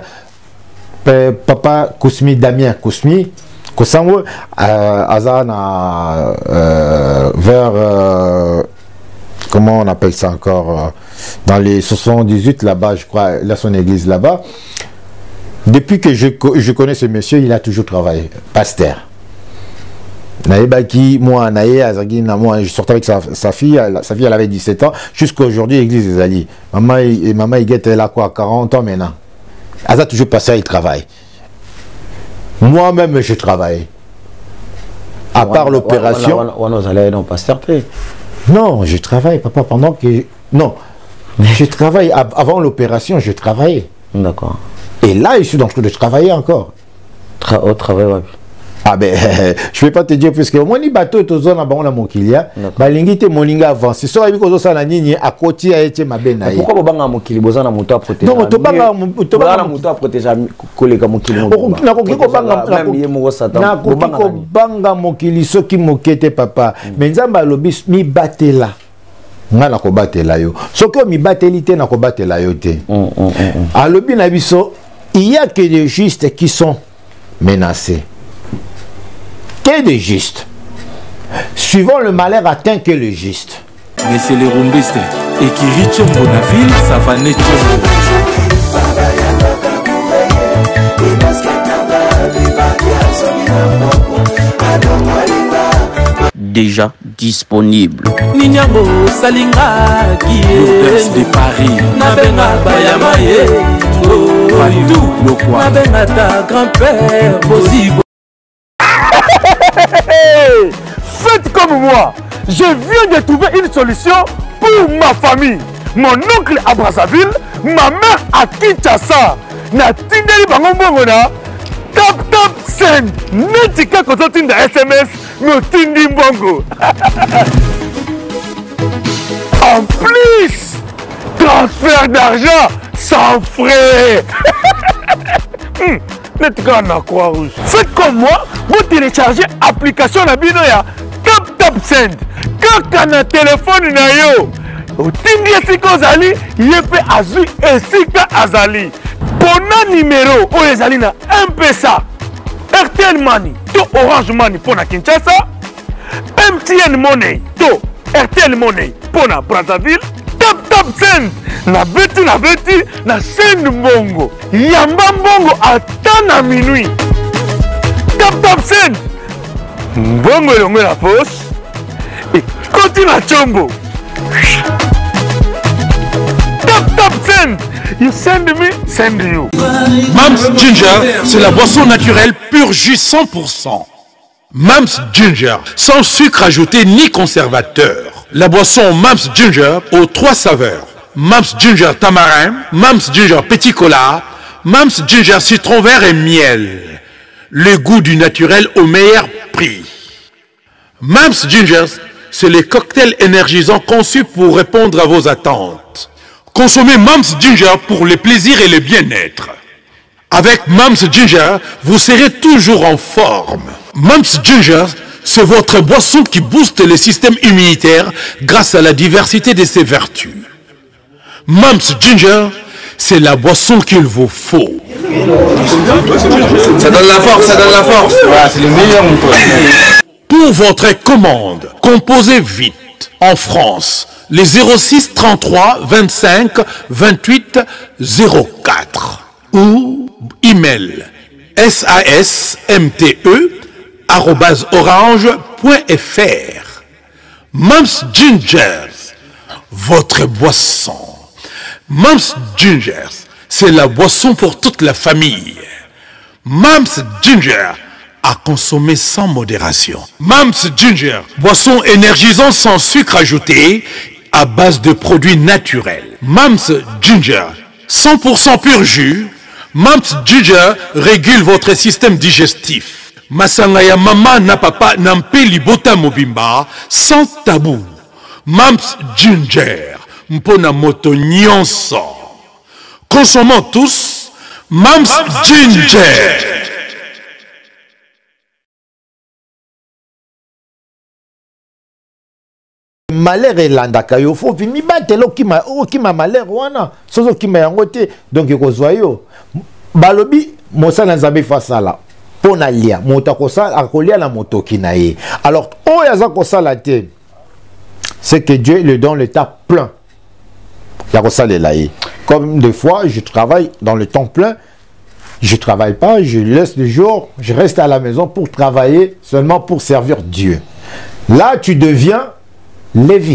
papa Kousmi, Damien Kousmi, Kosango, Azana, vers, comment on appelle ça encore, dans les 78 là-bas, je crois, il a son église là-bas. Depuis que je connais ce monsieur, il a toujours travaillé, pasteur. Moi, je sortais avec sa fille elle avait 17 ans, jusqu'à aujourd'hui, l'église des Alliés. Maman, il était là quoi, 40 ans maintenant. Elle a toujours passé, il travaille. Moi-même, je travaille. À part l'opération. Non, je travaille, papa, pendant que. Non, je travaille. Avant l'opération, je travaillais. D'accord. Et là, je suis en train de travailler encore. Au travail, ouais. Ah ben, je vais pas te dire puisque moi ni bateau tozo na bango na mokilia, balingi te molinga avance. So abi kozo sala nini à côté a été mabena. Pourquoi bobanga mokili bozana moto à protéger? Non, to banga moto à protéger koleka mokili. Na ko kiko banga na ko kiko banga mokili soki mokete papa. Mais nzamba lobi mi batela. Nga na ko batela yo. Soki mi bateli te na ko batela yo te. A lobi na biso, il y a que des justes qui sont menacés. Que de juste. Suivant le malheur atteint que le juste. Monsieur le Rumbiste et qui riche Bonaville, ça va naître. Déjà disponible. Ninyango Salinga qui est de Paris. Nabenga Bayamaye. Nabenga ta grand-père Bosibo. Faites comme moi. Je viens de trouver une solution pour ma famille. Mon oncle à Brazzaville, ma mère à Kinshasa. Na tindeli bango mbongo na tap send. Netika kozo tinda SMS no tindi mbongo. En plus, transfert d'argent sans frais. Netika na Croix-Rouge. Faites comme moi, vous téléchargez l'application na bino ya tap send. Kaka na téléphone na yo. Otindi esika ozali, yepe azui esika azali. Pona numéro o ezali na M-Pesa, RTL Money, to Orange Money pona Kinshasa, MTN Money, to RTL Money pona Brazzaville, tap send. Na beti na send mbongo. Yamba mbongo ata na minuit. Tap send. Mbongo elongo na poche. Et koti na chombo. Tap send. You send me, send you. Mams Ginger, c'est la boisson naturelle pur jus 100%. Mams Ginger, sans sucre ajouté ni conservateur. La boisson Mams Ginger aux 3 saveurs. Mams Ginger tamarin, Mams Ginger petit cola, Mams Ginger citron vert et miel. Le goût du naturel au meilleur prix. Mams Ginger, c'est les cocktails énergisants conçus pour répondre à vos attentes. Consommez Mams Ginger pour le plaisir et le bien-être. Avec Mams Ginger, vous serez toujours en forme. Mams Ginger, c'est votre boisson qui booste le système immunitaire grâce à la diversité de ses vertus. Mams Ginger, c'est la boisson qu'il vous faut. Ça donne la force, ça donne la force. Voilà, c'est le meilleur mon pote. Pour votre commande, composez vite en France les 06 33 25 28 04 ou email sasmte@orange.fr. Mams Ginger, votre boisson. Mams Ginger, c'est la boisson pour toute la famille. Mams Ginger, à consommer sans modération. Mams Ginger, boisson énergisante sans sucre ajouté, à base de produits naturels. Mams Ginger, 100% pur jus. Mams Ginger régule votre système digestif. Masanga ya mama na papa nampe libota mobimba sans tabou. Mams Ginger, mpona moto nyonso. Consommons tous Mams Ginger. Malheur elandaka yo fo vi mi batelo okima malheur wana sozo okima yango te donc ekozwa yo balobi mosala nzambe fasala pona lia moto akolia na motoki na ye. Alors oyo aza kosala te c'est que Dieu le donne le temps plein ya kosalela ye. Comme des fois je travaille dans le temps plein, je travaille pas, je laisse le jour, je reste à la maison pour travailler seulement pour servir Dieu. Là tu deviens Lévi.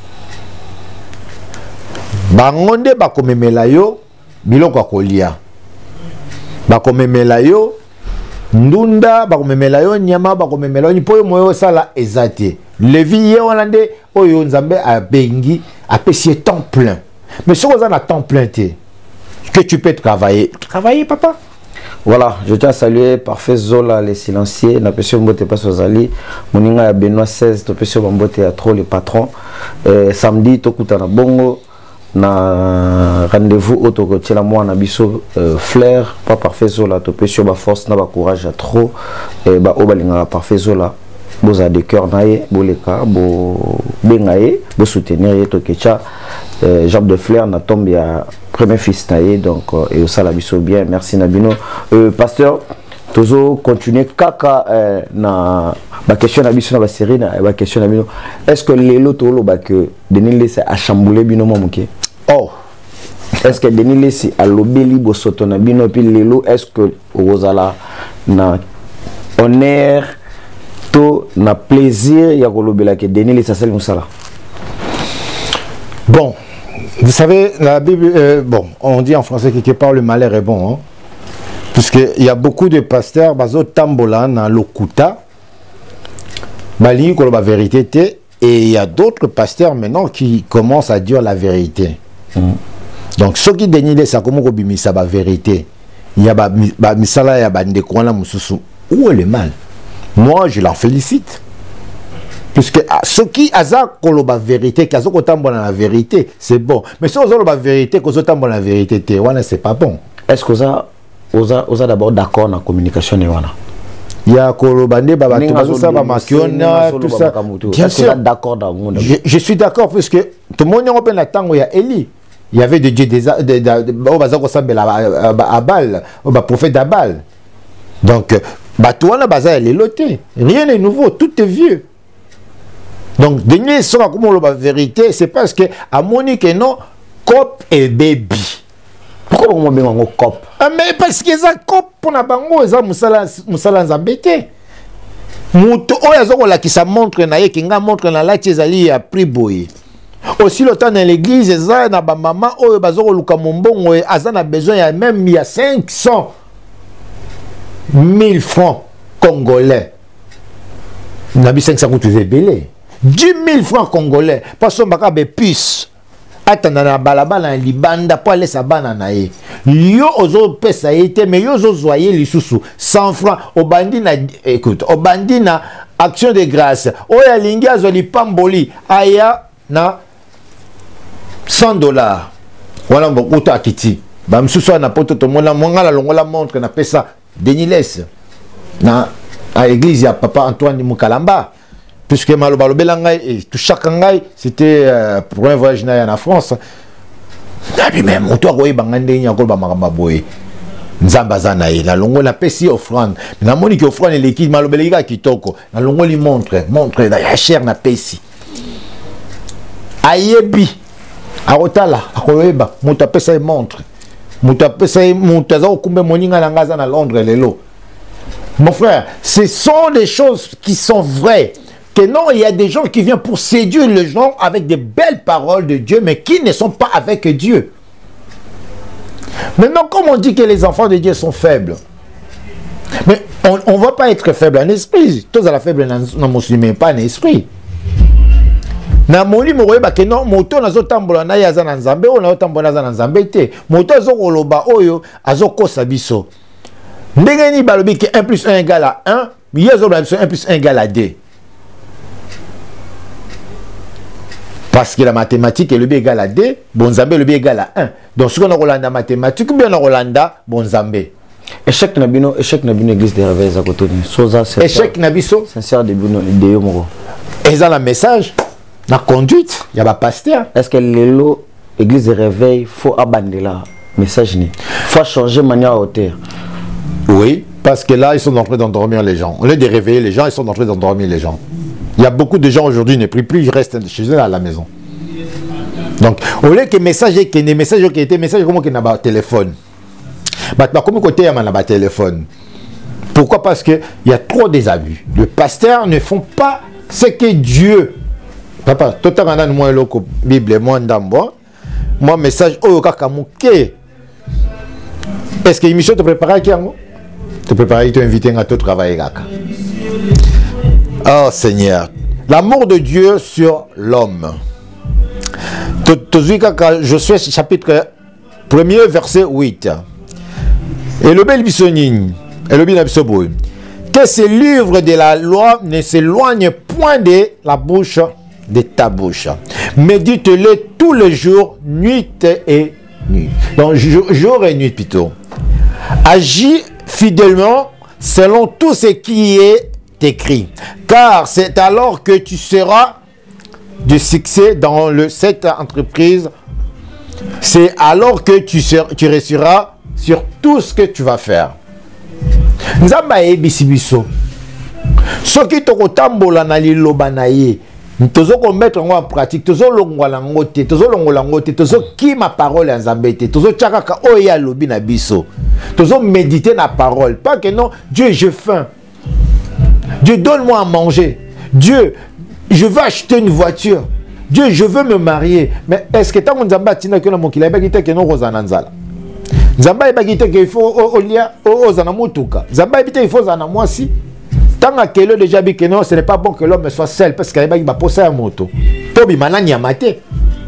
Bangonde bakomemela yo biloko akolia. Bakomemela yo ndunda, bakomemela yo nyama, bakomemela yo po moyo sala ezate. Lévi ye wanande oyo nzambe abengi apesi temps plein. Mais si vous avez un temps plein, que tu peux travailler. Travailler, papa. Voilà, je tiens à saluer Parfait Zola, les silencieux. Na pesio mbote pas Sozali. Moninga ya Benoît 16, to pesio mbote ya trop les patrons. Samedi, tokuta na bongo. Na rendez-vous au Tokotiela moi na biso Flair, pas Parfait Zola, to pesio ba force na ba courage à trop. Ba obalinga Parfait Zola. Boza de cœur nae, boleka, bo bengaye, bo soutenir ye Tokecha. Jean de Flair na tombe ya premier fils nae, donc et au salabiso bien, merci Nabino. Pasteur, tozo continuer kaka na ba question nabiso na ba série na ba question Nabino. Est-ce que lelo tolo ba que Denis laisse a chamboulé bino momuke? Oh. Est-ce que Denis laisse a lobeli bo soto na bino puis lelo est-ce que ozala na honneur to na plaisir ya kolobela que Denis laisse a sel musala? Bon, vous savez, la Bible, bon, on dit en français quelque part le malheur est bon, hein? Puisqu'il y a beaucoup de pasteurs, bazo tambola na lokuta, bali ko la vérité te, et il y a d'autres pasteurs maintenant qui commencent à dire la vérité. Donc ceux qui dénient ça comme bimisa ba vérité, il y a ba misala ya bande ko na mususu. Où est le mal? Moi, je l'en félicite. Puisque ceux qui ont la vérité, qui ont la vérité, c'est bon. Mais ceux qui ont la vérité, qui ont la vérité, c'est pas bon. Est-ce que vous avez d'abord d'accord dans la communication? Il y a Kolobande, tout ça. Bien sûr. D'accord dans le monde. Je suis d'accord, puisque tout le monde est en temps où il y a Élie. Il y avait des dieux Abal, prophète d'Abal. Donc, rien n'est nouveau, tout est vieux. Donc, dernier soir, comme on la vérité, c'est parce que à Monique non, cop et baby. Pourquoi on met un cop? Mais parce que ça cop pour la bango, ça musala zambete. Muto oyazo la qui ça montre na ye kinga montre na la tezali a pris boy. Aussi le temps dans l'église ça na ba maman oyo bazoko luka mombongo azana besoin ya même il y a 500 000 francs congolais. Nabi 500 coûte belé. 10 000 francs congolais. Parce que baka be puce. Attends na balabala na libanda pour aller sa banana ye. Yo ozo pesa yete mais yo ozo zoyer lisusu 100 francs au bandi na écoute, au bandi na action de grâce. Oya lingi azoli pamboli aya na $100. Voilà beaucoup ta kiti. Ba msusu na poto to mona mwanga longola montre na pesa Deniles na à l'église ya papa Antoine Mukalamba. Puisque Malobalo Belangai et tout chaque ngai, c'était pour un voyage en France. Même, on doit y bangande y a kolba marababoy. Nzambazana y la longo la pesi offrande. Na moni qui offrande l'équipe Malobeliga qui toko. La longo li montre la ya cher na pesi. Ayebi. Arotala, akoyeba, muta pesa y montre. Muta pesa y muta za okumbe moninga na ngaza na Londres lelo. Mon frère, ce sont des choses qui sont vraies. Que non, il y a des gens qui viennent pour séduire les gens avec des belles paroles de Dieu, mais qui ne sont pas avec Dieu. Maintenant, comme on dit que les enfants de Dieu sont faibles, mais on ne va pas être faible en esprit. Tous à la faible non musulman, pas en esprit. Na moni mokoyeba ke non moto nazotambola na ya za na nzambe o nazotambola za na nzambe te moto azokoloba oyo azokosa biso ndenge ni balobi ke 1 plus 1 égale à 1 yezo ba 1 plus 1 égale à 2. Parce que la mathématique est le B égale à 2, Bonzambé le B égale à 1. Donc ce qu'on a Rolanda mathématique, ou bien on a Rolanda Bonzambé. Échec Nabino église des réveils à côté de Soza. Échec Nabiso. Sincère de Bino de Yomoro. Et ça, le message, la conduite, il y a pas pasteur. Est-ce que l'élo église des réveils, faut abandonner là message ni faut changer manière à hauteur. Oui, parce que là, ils sont en train d'endormir les gens. Au lieu de réveiller les gens, ils sont en train d'endormir les gens. Il y a beaucoup de gens aujourd'hui qui ne prient plus, ils restent chez eux à la maison. Donc, au lieu que message qui des messages qui étaient messages comme qu'il n'a pas téléphone. Maintenant, comme côté il n'a pas téléphone. Pourquoi? Parce que il y a trop des abus. Les pasteurs ne font pas ce que Dieu. Papa, tout le temps moi le Bible moi ndambo. Moi message oh kakamuke. Est-ce que l'émission te prépare qui ango? Te préparer te inviter à tout travailler kaka. Oh Seigneur, l'amour de Dieu sur l'homme. Josué chapitre 1er verset 8. Et le bel bisonine, et le bien que ce livre de la loi ne s'éloigne point de la bouche de ta bouche. Médite-le tous les jours, nuit et nuit. Donc jour et nuit plutôt. Agis fidèlement selon tout ce qui est écrit. Car c'est alors que tu seras du succès dans cette entreprise. C'est alors que tu réussiras sur tout ce que tu vas faire. Nzamba ebisi biso. Soki tokotambola na liloba na ye, tozo ko mettre en pratique, tozo longola ngote, tozo longola ngote, tozo ki ma parole ya Nzambe te, tozo tchakaka oya lobi na biso. Tozo méditer na parole, pas que non, Dieu j'ai faim. Dieu donne-moi à manger. Dieu, je veux acheter une voiture. Dieu, je veux me marier. Mais est-ce que tant Nzamba tina que na mokila ba kite que non rozana nzala. Nzamba ba kite que il faut olia ozana mutuka. Nzamba ebite il faut zana mwasi. Tant que l'homme déjà dit que non, ce n'est pas bon que l'homme soit seul parce qu'il va poser un moto. Tobi manani amate.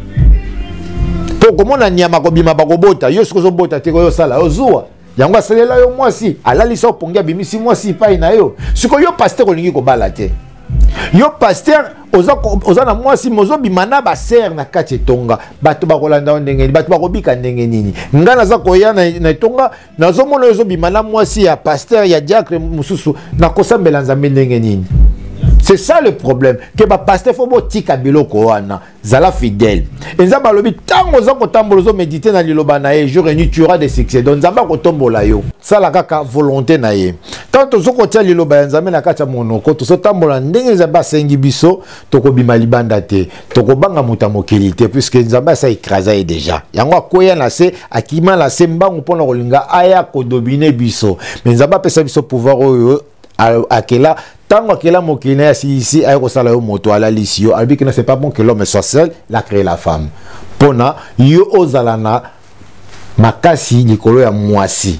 Pour comment na nyama ko bima ba ko bota, yo siko zo bota te ko yo sala ozua. Yango asalela yo mwasi, alali so pongia bimisi mwasi pa ina yo. Siko yo pasteur olingi ko bala te. Yo pasteur oza na mwasi mozo bimana ba ser na kati tonga bato ba kolanda ndenge bato ba kobika ndenge nini ngana za koya na tonga nazo mona yo bimana mwasi ya pasteur ya diacre mususu na kosambela Nzambe ndenge nini. C'est ça le problème que ba pasteur faut botika biloko wana zala fidèle. Nzamba lobi tango za kotambola zo méditer na liloba na ye jour et nuit tu auras des succès. Donc Nzamba kotombola yo. Ça la kaka volonté na ye. Tant to zo kotia liloba Nzambe na kati monoko to so tambola ndenge Nzamba sengi biso to ko bima libanda te. To ko banga muta mokili te puisque Nzamba sa écrasa déjà. Yango akoya na se akima la se mbangu pona kolinga aya ko dominer biso. Mais Nzamba pesa biso pouvoir oyo akela tango akela mokili ya ici ayo ko sala yo moto ala lisio albi que c'est pas bon que l'homme soit seul, la créer la femme. Pona yo ozalana makasi likolo ya mwasi.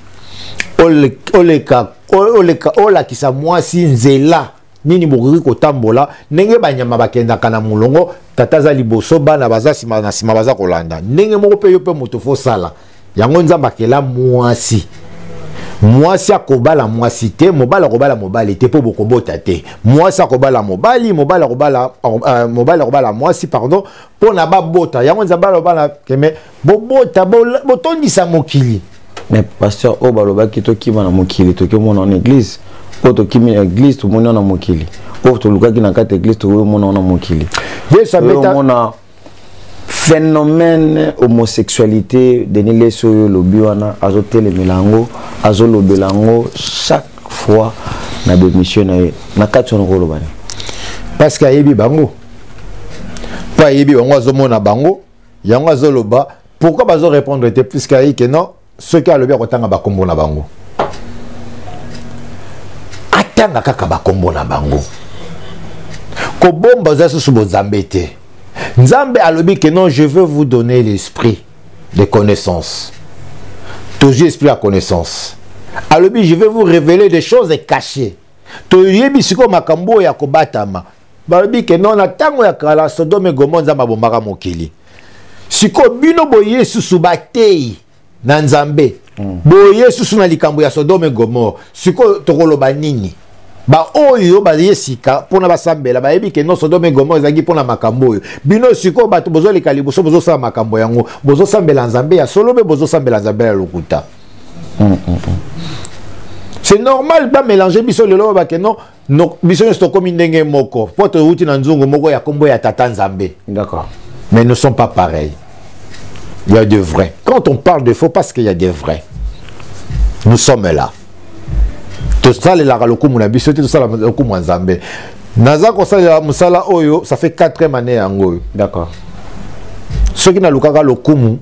Oleka kisa mwasi nzela nini bokoki kotambola ndenge banyama bakenda kana mulongo tataza liboso bana baza sima na sima baza kolanda ndenge moko pe yo pe moto fo sala yango Nzamba akela mwasi. Mwasi akobala mwasi te, mobala akobala mobali te po bokobota te. Mwasi akobala mobali, mobala akobala mwasi pardon, po na ba bota. Yango Nzamba akobala keme bobota botondisa mokili. Mais pasteur o baloba ki to kima na mokili to ke mona en église. O to kimi na église to mona na mokili. O to luka ki na kata église to mona na mokili. Yesu abeta mona phénomène homosexualité de nileso yo lobiwana azotele milango azolo belango chaque fois na bémission na kati on ko lobani parce que ayebi bango pas ayebi bango azomona bango yango azoloba pourquoi bazo répondre te puisque ayi que non ceux qui a lobi akotanga bakombo na bango atanga kaka bakombo na bango ko bomba za susu bozambe te. Nzambe a lobi que non, je veux vous donner l'esprit de connaissance. Toujours esprit à connaissance. A lobi, je vais vous révéler des choses cachées. Toyebi siko makambo ya kobatama. Ba lobi que non, na tango ya kala Sodome Gomorrhe Nzamba bombaka mokili. Siko bino boye susu batei na Nzambe. Boye susu na likambo ya Sodome Gomorrhe. Siko tokoloba nini? Ba oyo ba yesika pona basambela ba yebi ke no Sodome Gomorrhe ezaki pona makambo oyo bino siko bato bozo likali bozo bozo sa makambo yango bozo sambela Nzambe ya solobe bozo sambela Nzambe ya lokuta. C'est normal pas mélanger biso lelo ba ke no biso sto komi ndenge moko poto uti na nzungu moko ya kombo ya tata Nzambe. D'accord. Mais ne sont pas pareils. Il y a de vrais. Quand on parle de faux parce qu'il y a des vrais. Nous sommes là. Tout ça les la lokumu na biso tout ça la lokumu Nzambe. Naza ko sala musala oyo ça fait 4e année yango. D'accord. Ceux qui na lukaka lokumu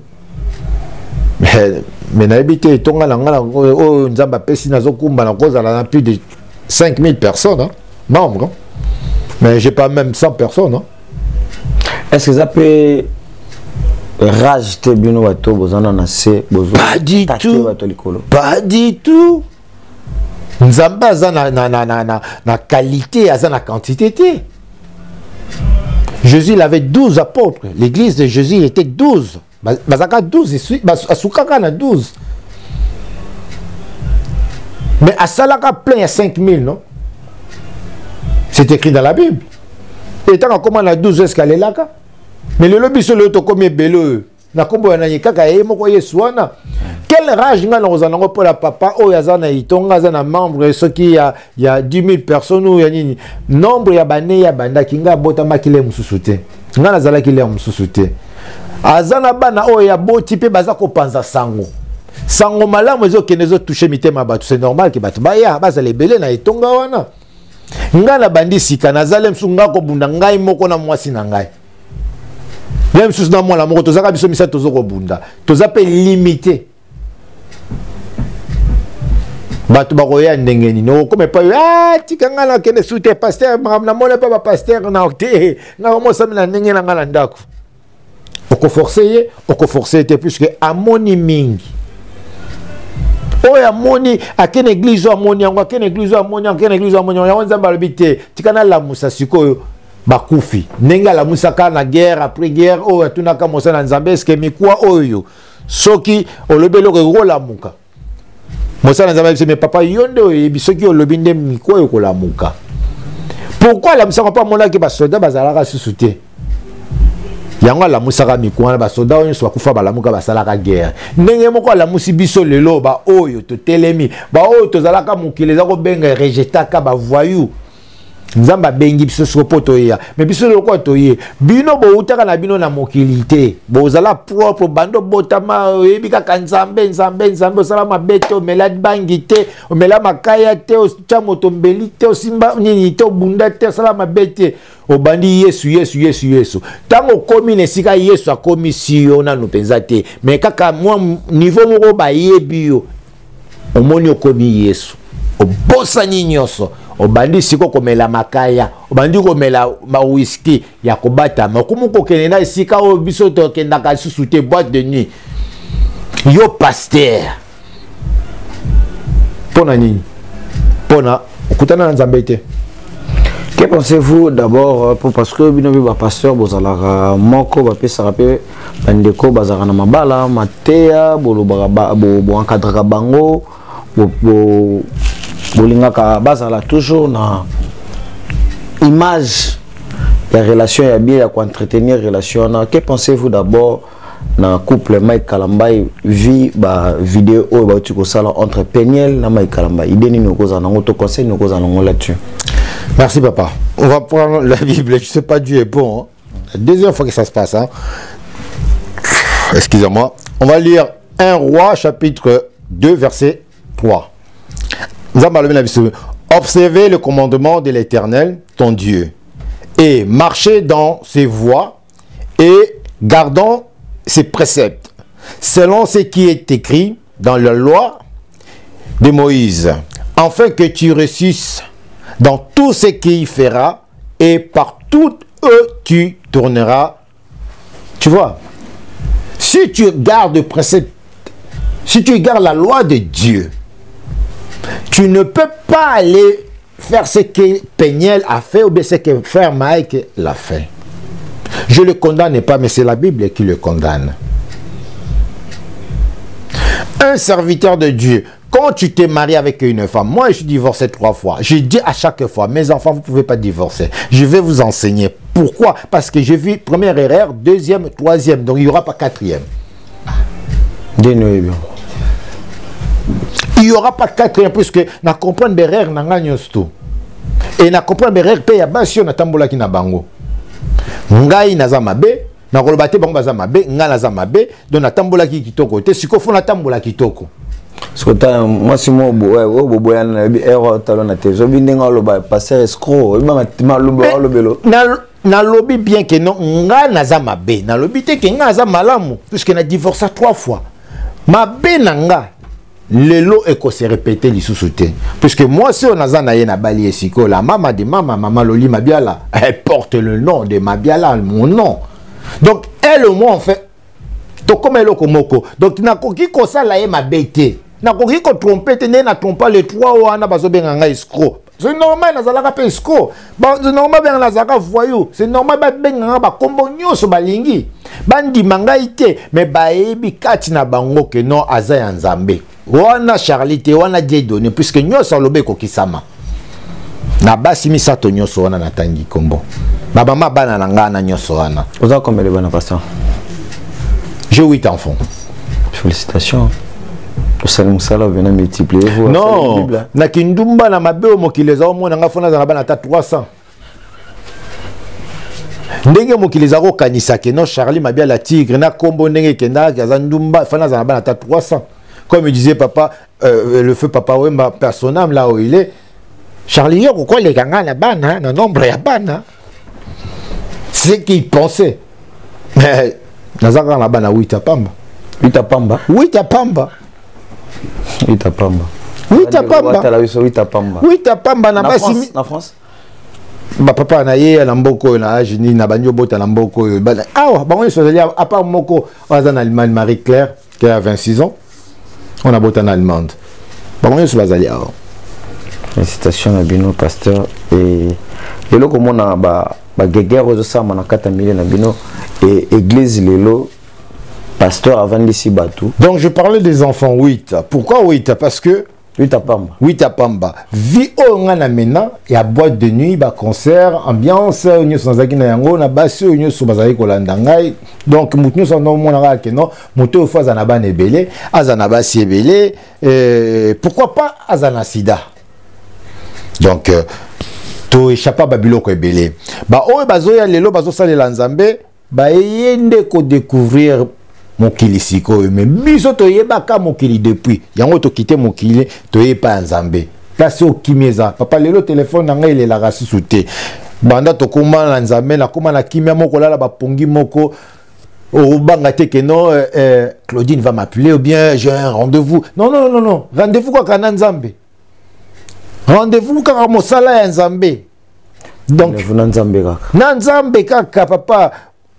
mais na habité tonga na ngala oyo Nzamba pesi nazo kumba na koza na plus de 5000 personnes hein, membres. Hein. Mais j'ai pas même 100 personnes hein. Est-ce que ça peut rajouter bino bato bozana na se bozo? Pas du tout. Pas du tout. Nzamba aza na qualité, aza na quantité. Jésus il avait 12 apôtres. L'église de Jésus il était 12. Bazaka 12, asukaka na 12. Mais à Salaka plein, il y a 5000, non? C'est écrit dans la Bible. Et tant qu'on a 12 escalés-là, mais le lobby sur le tokomé beleux. Quel rage nous pour la papa oh yazana itonga zana membre ce qui y a 10 000 personnes ou yani nombre ya bane ya banda kinga bota makile mususute ngana zala kile mususute azana bana oh ya boti pe baza ko panza sango malamu ezo kenezo toucher mitema batu c'est normal que batu baya baza lebele na itonga wana ngana bandi sika nazale msunga ko bunda ngai moko na mwasi na ngai. Même si nous avons la toza biso misa tozo ko bunda toza pe limité batu bakoya ndengeni no comme pas tikanga na kene soute pasteur na mona pas pasteur na okte na mo samina ndengena ngala ndako oko forcer te plus que amoni mingi oya moni akene église amoni yango akene église amoni yango nzamba lobite tikana la musa sikoyo bakufi nenga la musaka na guerre après guerre oyo tunaka mosana nzambe eske mikwa oyo soki olobelo ko la muka mosana nzambe se me papa yonde oyo bisoki olobi nde mikwa oyo ko la muka pourquoi la musaka pas mona ke ba soda bazalaka susute yango la musaka mikwa ba soda oyo so kufa ba la muka basalaka guerre ndenge moko la musibiso lelo ba oyo to telemi ba oyo to zalaka mukile za ko benga rejetaka ba voyou nzamba bengi biso sopoto ya mais biso loko toye bino bo utaka na bino na mokilité bozala propre bando botama ebika kanzambe nzambe sala mabeto melad bangite omela makaya te o chamoto mbeli te o simba nini te bunda te sala mabete obandi yesu tango komi nesika yesu akomi siyo na nupenza te mais kaka moi niveau moko ba yebio omoni okomi yesu obosa nyonso obandi siko komela makaya obandi komela ma whisky ya kobata makumu kokene na sika o biso to kenda ka susute boîte de nuit yo pasteur pona nini pona okutana na nzambe te. Que pensez-vous d'abord parce que binobi ba pasteur bozalaka moko ba pesa pe bandeko bazaka na mabala matea bolo bo encadrer bango bo bolingaka bazala toujours na image la relation ya bien ya entretenir relation na. Que pensez-vous d'abord na couple Mike Kalambai vie ba vidéo o ba tuko sala entre Peniel na Mike Kalambai ideni ni okoza na ngoto conseil ni okoza na là-dessus. Merci papa. On va prendre la Bible, je sais pas Dieu est bon hein. La deuxième fois que ça se passe hein. Excusez-moi. On va lire 1 Roi chapitre 2 verset 3. Observez le commandement de l'Éternel, ton Dieu, et marchez dans ses voies et gardons ses préceptes, selon ce qui est écrit dans la loi de Moïse, afin que tu réussisses dans tout ce qu'il fera et partout où tu tourneras. Tu vois, si tu gardes le précepte, si tu gardes la loi de Dieu, tu ne peux pas aller faire ce que Peniel a fait ou bien ce que frère Mike l'a fait. Je ne le condamne pas, mais c'est la Bible qui le condamne. Un serviteur de Dieu, quand tu t'es marié avec une femme, moi je suis divorcé 3 fois. Je dis à chaque fois, mes enfants, vous ne pouvez pas divorcer. Je vais vous enseigner. Pourquoi? Parce que j'ai vu première erreur, deuxième, troisième. Donc il n'y aura pas quatrième. Il n'y aura pas quatrième puisque na comprendre berrer na nganyostou. Et na comprendre berrer pe ya basio na tambola ki na bango. Ngai naza mabe, na kolobate bango baza mabe, nga naza mabe, donc na tambola ki kitoko te siko fona tambola kitoko. Sota moi si mo boya na bi erreur talona te. Zo bindenga loba passer escroc, ba matima loba lobelo. Na lobi bien que non nga naza mabe, na lobi te que nga naza malamu puisque na divorcé 3 fois. Mabe na nga Lelo eko se répéter li sous-souté. Puisque moi, si on a na bali esiko, la maman de maman Loli Mabiala, elle porte le nom de Mabiala, mon nom. Donc, elle, moi, en fait, to comme elle komoko. Donc, na koki ko sa la ma bête. Na koki ko tromper, na tromper les 3 wana bazo benga escroc. C'est normal, nazalaka pesco. C'est normal, ben nazalaka voyou. C'est normal, ben ba kombo nyoso balingi. Bandi mangaite, mais baebi kati na bango ke non aza ya nzambe. Wana Charlite, wana Dieudonné, puisque nyoso lobe kokisama. Na basi misato nyoso wana na tangi kombo. Babama bana na ngana nyoso wana. Vous avez combien de bonnes pasteur? J'ai 8 enfants. Félicitations. Moussala vient multiplier vous. Non, na kindumba na mabeo mokileza omona nga fona za na bana ta 300. Ndenge mokileza ko kanisa ke non Charlie mabia la tigre na kombo ndenge kenda za ndumba fona za na bana ta 300. Comme disait papa le feu papa Wemba personnel là où il est. Charlie yo ko les ganga na bana na nombre ya bana. C'est qu'il pensait. Mais nazaka na bana 8 pamba. 8 pamba. 8 pamba. 8 pamba. 8 pamba. 8 pamba na basi na France. Ba papa na ye na mboko na Ageni na banyo bota na mboko. Ah bango sozali à part moko on en Allemagne Marie Claire qui a 26 ans. On a bota en allemande. Bango sozali ah. Félicitations à Bino pasteur et lelo comme on a ba guerre aux sama na 4 millions na Bino et église lelo pasteur avant d'ici batou. Donc je parlais des enfants 8. Pourquoi 8? Parce que 8 à Pamba. 8 à Pamba. Vie on a maintenant, il y a boîte de nuit, ba concert, ambiance, nous sommes aquí na yango na basso, nous sommes bazali kolandangai. Donc nous sommes no mona que non, moto fois na ba nebele, azana ba si ebele, pourquoi pas azana sida. Donc to échappa babiloko ebele. Ba o bazo ya lelo bazo salela nzambe, ba yende ko découvrir mokili sikoyo mais biso toyebaka mokili depuis yango tokite mokili toyepa nzambe place okimieza papa lelo téléphone nanga il est la raciste te banda tokoma na nzambe na koma na kimia moko lala bapongi moko obanga te que non Claudine va m'appeler ou bien j'ai un rendez-vous non rendez-vous kwa kana nzambe rendez-vous kwa mosala ya nzambe donc na nzambe kaka papa.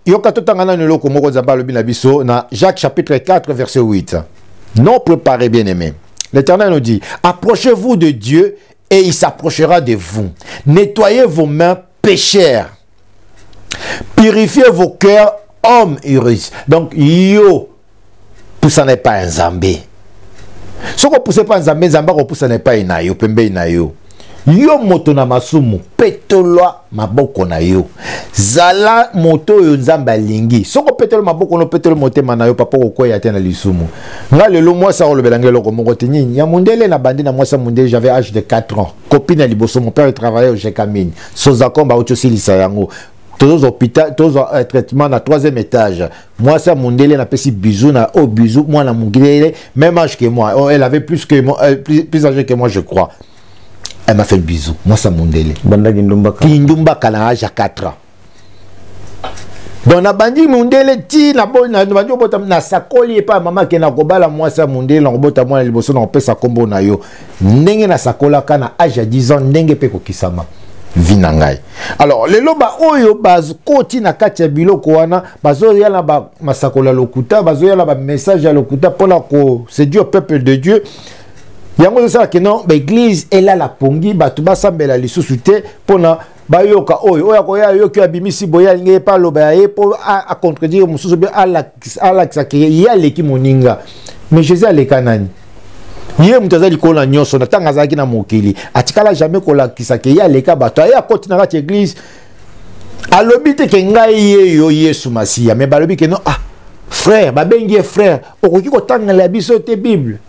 Na Jacques chapitre 4 verset 8. Non préparés bien-aimés. L'Éternel nous dit, approchez-vous de Dieu et il s'approchera de vous. Nettoyez vos mains pécheurs. Purifiez vos cœurs hommes heureux. Donc yo poussa n'est pas un zambé. Ce qu'on pousse pas un zambé, zamba qu'on pousse n'est pas inayo, pembe inayo. Yo moto na masumu petolwa maboko na yo zala moto yo nzamba lingi soko petolo maboko no petolo motema na yo papa ko ya tena lisumu nga lelo moi ça olobelanga loko moko tini ya mundele na bandi na moi ça mundele j'avais âge de 4 ans copine à liboso mon père travaillait au Jekamine sozakomba ochosi lisayango tous hôpital tous traitement na 3e étage moi ça mundele na pesi bisou na au bisou moi na mungele même âge que moi elle avait plus âgé que moi je crois. Elle m'a fait le bisou. Moi, ça m'a mondélé. Kindumba kana âge à 4 ans. Donc, na bandi mondélé ti na bandi bota na sakoli pa maman qui na kobala moi ça mondélé na bota moi liboso na pesa kombo na yo. Ndenge na sakola kana âge à 10 ans ndenge pe ko kisama. Vinangai. Alors, les loba oyo baz koti na kati ya biloko wana bazo yala ba masakola lokuta bazo yala ba message ya lokuta pour la ko séduire le peuple de Dieu. Yango c'est ça que non l'église est là la pongi batu basambela lisusu te pona bayoka oyo koya yoki abimisi boya nge pa loba ye po a contredire mususu be ala ke ya leki moninga mais Jésus aleka nani ye mutazali kola nyoso na tanga zaki na mokili atikala jamais kola kisake ya leka bato ya koti na kati église alobi te ke ngai ye yo Yesu Masia mais balobi ke non ah frère babengi frère okoki kotanga la biso te Bible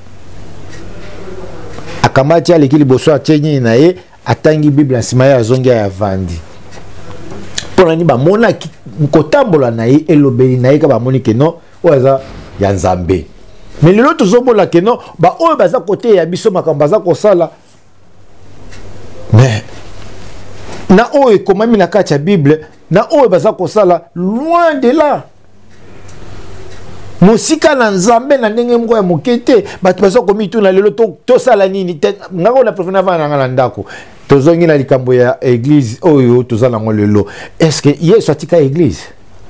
akamati aleki liboso atenyi na ye atangi Bible nsima ya zongi ya vandi pona ni ba mona kotambola na ye elobeli na ye ka ba moni ke non oza ya nzambe mais lelo tozobola ke non ba oyo baza côté ya biso makambo baza kosala mais na oyo ekomami na kati ya Bible na oyo baza kosala loin de là. Musika na nzambe na ndenge mko ya mokete bato bazo komitu na lelo to sala nini ngako na profana vana na ndako tozongi na likambo ya église oyo tozala ngo lelo est-ce que Yesu atika église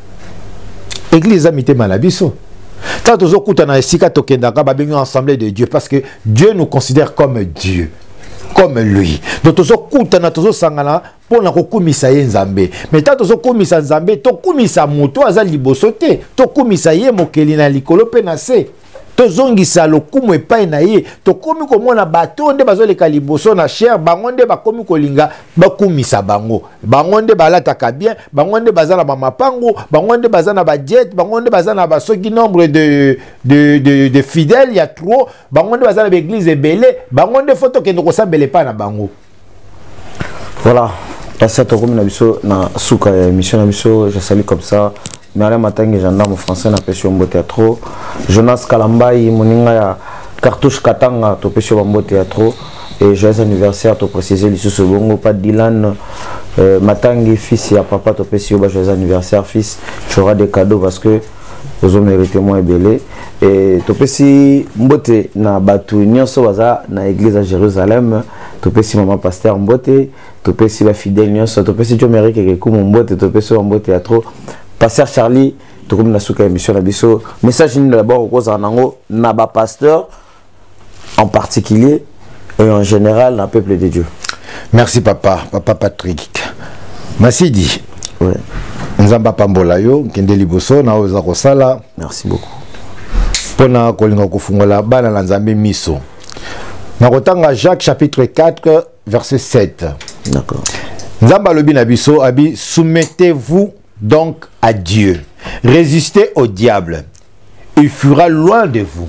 amite malabiso tant tozo kuta na esika tokendaka ba bengi assemblée de Dieu parce que Dieu nous considère comme Dieu comme lui. Donc tozo kutana tozo sangana pour na kokumisa ye nzambe. Mais tant tozo kumisa nzambe to kumisa moto aza liboso te, to kumisa ye mokeli na likolo pe na se. Tozongisa lokumu epai na ye, to komi komona bato nde bazoleka liboso na cher, bango nde bakomi kolinga bakumisa bango. Bango nde balataka bien, bango nde bazana ba mapango, bango nde bazana ba jet, bango nde bazana ba soki nombre de fidèles, il y a trop, bango nde bazana ba église ebele, bango nde photo kendo kosambele pa na bango. Voilà, passé à Tokomi na biso na suka ya émission na biso, je salue comme ça. Maria Matangi, gendarme français, na pesio mbo théâtre. Jonas Kalambai, moninga ya cartouche Katanga, to pesio mbo théâtre. Et joyeux anniversaire, to préciser l'issue bongo, pas Dylan Matangi, fils ya papa, to pesio ba joyeux anniversaire, fils. Tu auras des cadeaux parce que vous méritez moins belé. Et to pesi mbote na batu nyonso baza na église à Jérusalem. To pesi maman pasteur mbote, to pesi ba fidèle nyonso, to pesi Jomeri ke ku mbote, to pesi mbo théâtre. Pasteur Charlie, tout comme la souka émission la biso. Message d'abord aux anango naba pasteur en particulier et en général un peuple de Dieu. Merci papa Patrick. Masidi. Ouais. Nzamba pambola yo kende liboso na oza kosala. Merci beaucoup. Pona kolinga kofungola bana la nzambe miso. Na kotanga Jacques chapitre 4 verset 7. D'accord. Nzamba lobi na biso abi soumettez-vous donc à Dieu. Résistez au diable. Il fuira loin de vous.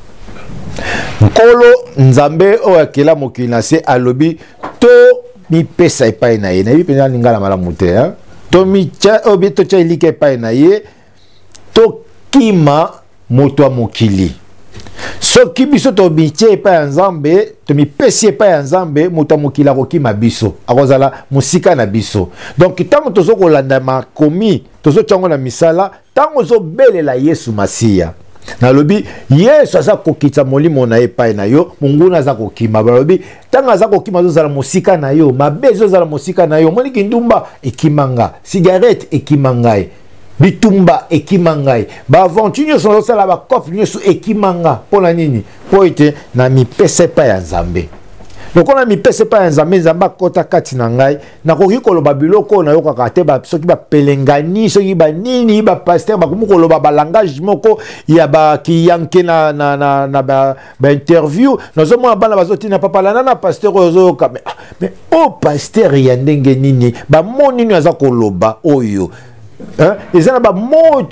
Nkolo nzambe o akela mokinase alobi to mi pesa epai na ye. Na bi pena lingala malamu te hein. To mi cha obi to cha ilike epai na ye. To kima moto mokili. Soki biso to biche epai nzambe, to mi pesi epai nzambe, moto mokila ko kima biso. Akozala musika na biso. Donc tango tozo kolanda makomi, tozo chango na misala, tango zo belela Yesu Masiya. Na lobi Yesu aza kokitsa molimo na epai na yo, munguna aza kokima. Ba lobi tango aza kokima zo zala musika na yo, mabezo zala musika na yo, moni kindumba ekimanga, cigarette ekimangai. Bitumba ekimangai ba aventure so sala ba kof nyoso ekimanga pona nini po ete na mi pese pa ya nzambe lokona mi pese pa ya nzambe nzamba kota kati na ngai na koki koloba biloko na yoka te ba soki ba pelengani soki ba nini ba pasteur ba komu koloba ba langage moko ya ba kiyanke na ba interview nozo mona bana bazotina papa na pasteur ozo ka mais o pasteur ya ndenge nini ba moni ni aza koloba oyo. L'homme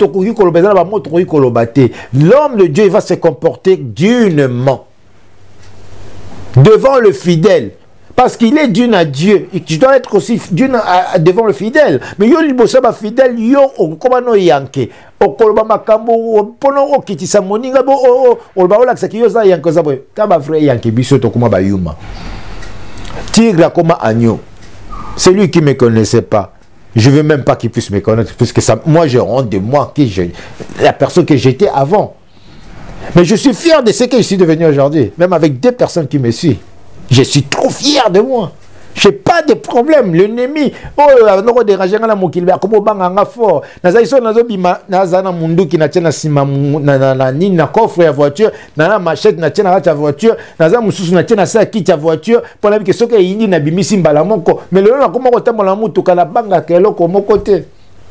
de Dieu va se comporter dignement devant le fidèle parce qu'il est d'une à Dieu et tu dois être aussi d'une devant le fidèle. Mais yo libosa fidèle yo okomano yanke okoloba makambo pono okitisa moninga bo o ba ola kisaki yo za yanke za bo taba frère yanke biso to kuma ba yuma tigre comme agneau. Celui qui me connaissait pas, je ne veux même pas qu'il puisse me connaître, puisque ça, moi je honte de moi, la personne que j'étais avant. Mais je suis fier de ce que je suis devenu aujourd'hui, même avec 2 personnes qui me suivent. Je suis trop fier de moi. Je n'ai pas de problème. L'ennemi, oh, non, déranger la mokilbe, comme au banganga fort. Nazaïso nazobima, nazana mundu qui n'a tient sima na coffre à voiture, na machette na tient na voiture, naza mususu na tient na sa kit à voiture, pour la que ce que yindi na bimisi mbala moko. Mais le na comment kotambo la mutu kala banga kelo ko moko te.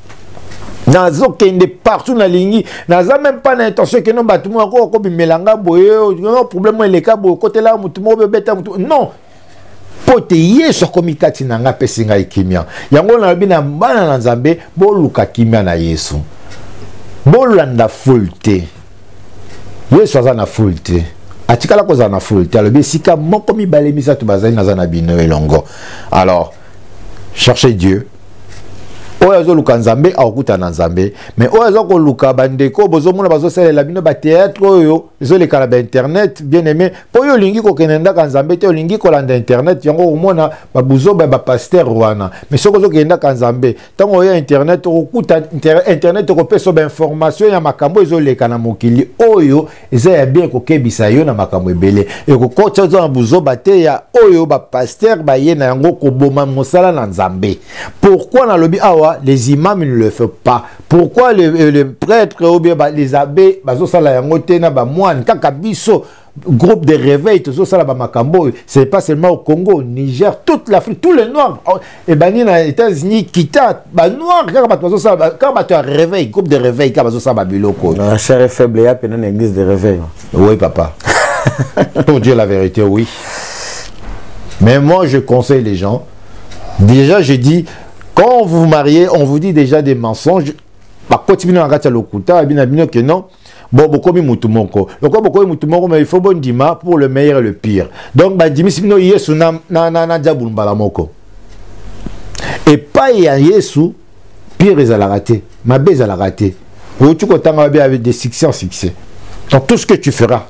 Nazo kende partout na lingi, naza même pas l'intention que non batumu ko bimelanga boye, problème le ka boye côté là mutu mo beta mutu. Non. Pote yeso komikati na nga pesinga ikimia yango na bina bana na nzambe boluka kimia na Yesu bolanda fulte Yesu aza na fulte atikala ko za na fulte alobi sika moko mibale misatu bazali na za na bino elongo. Alors cherchez Dieu. Oyazo luka nzambe akuta na nzambe mais oyazo ko luka bandeko bozo mona bazo salela bino ba théâtre oyo zo le kala ba internet bien aimé po yo lingi ko kenenda ka nzambe te lingi ko landa internet yango omona ba buzo ba pasteur wana mais soko zo kenda ka nzambe tango ya internet okuta internet ko peso ba information ya makambo ezo le kana mokili oyo eza ya bien ko kebisa yo na makambo ebele e ko kocha zo buzo ba te ya oyo ba pasteur ba ye na yango ko boma mosala na nzambe. Pourquoi na lobi awa les imams ne le font pas? Pourquoi le prêtre ou bien les abbés bazo sala yango te na ba moine kaka biso groupe de réveil tout ça là makambo c'est pas seulement au Congo, Niger, toute l'Afrique, tous les noirs et bani na États-Unis kita ba noir quand tu réveil groupe de réveil quand ça ba biloko la chair est faible il y a une église de réveil. Oui papa. Pour dire la vérité oui. Mais moi je conseille les gens, déjà je dis quand vous vous mariez on vous dit déjà des mensonges ba continue en gata lokuta bina bino que non. Bon, beaucoup de mutumoko. Mais il faut bon dima pour le meilleur et le pire. Donc, bah, dimi no yesu na diabul balamoko. Et pas y a yesu, pire ils la raté. Ma baise à la raté. Ou tu comptes avec des succès en succès. Dans tout ce que tu feras.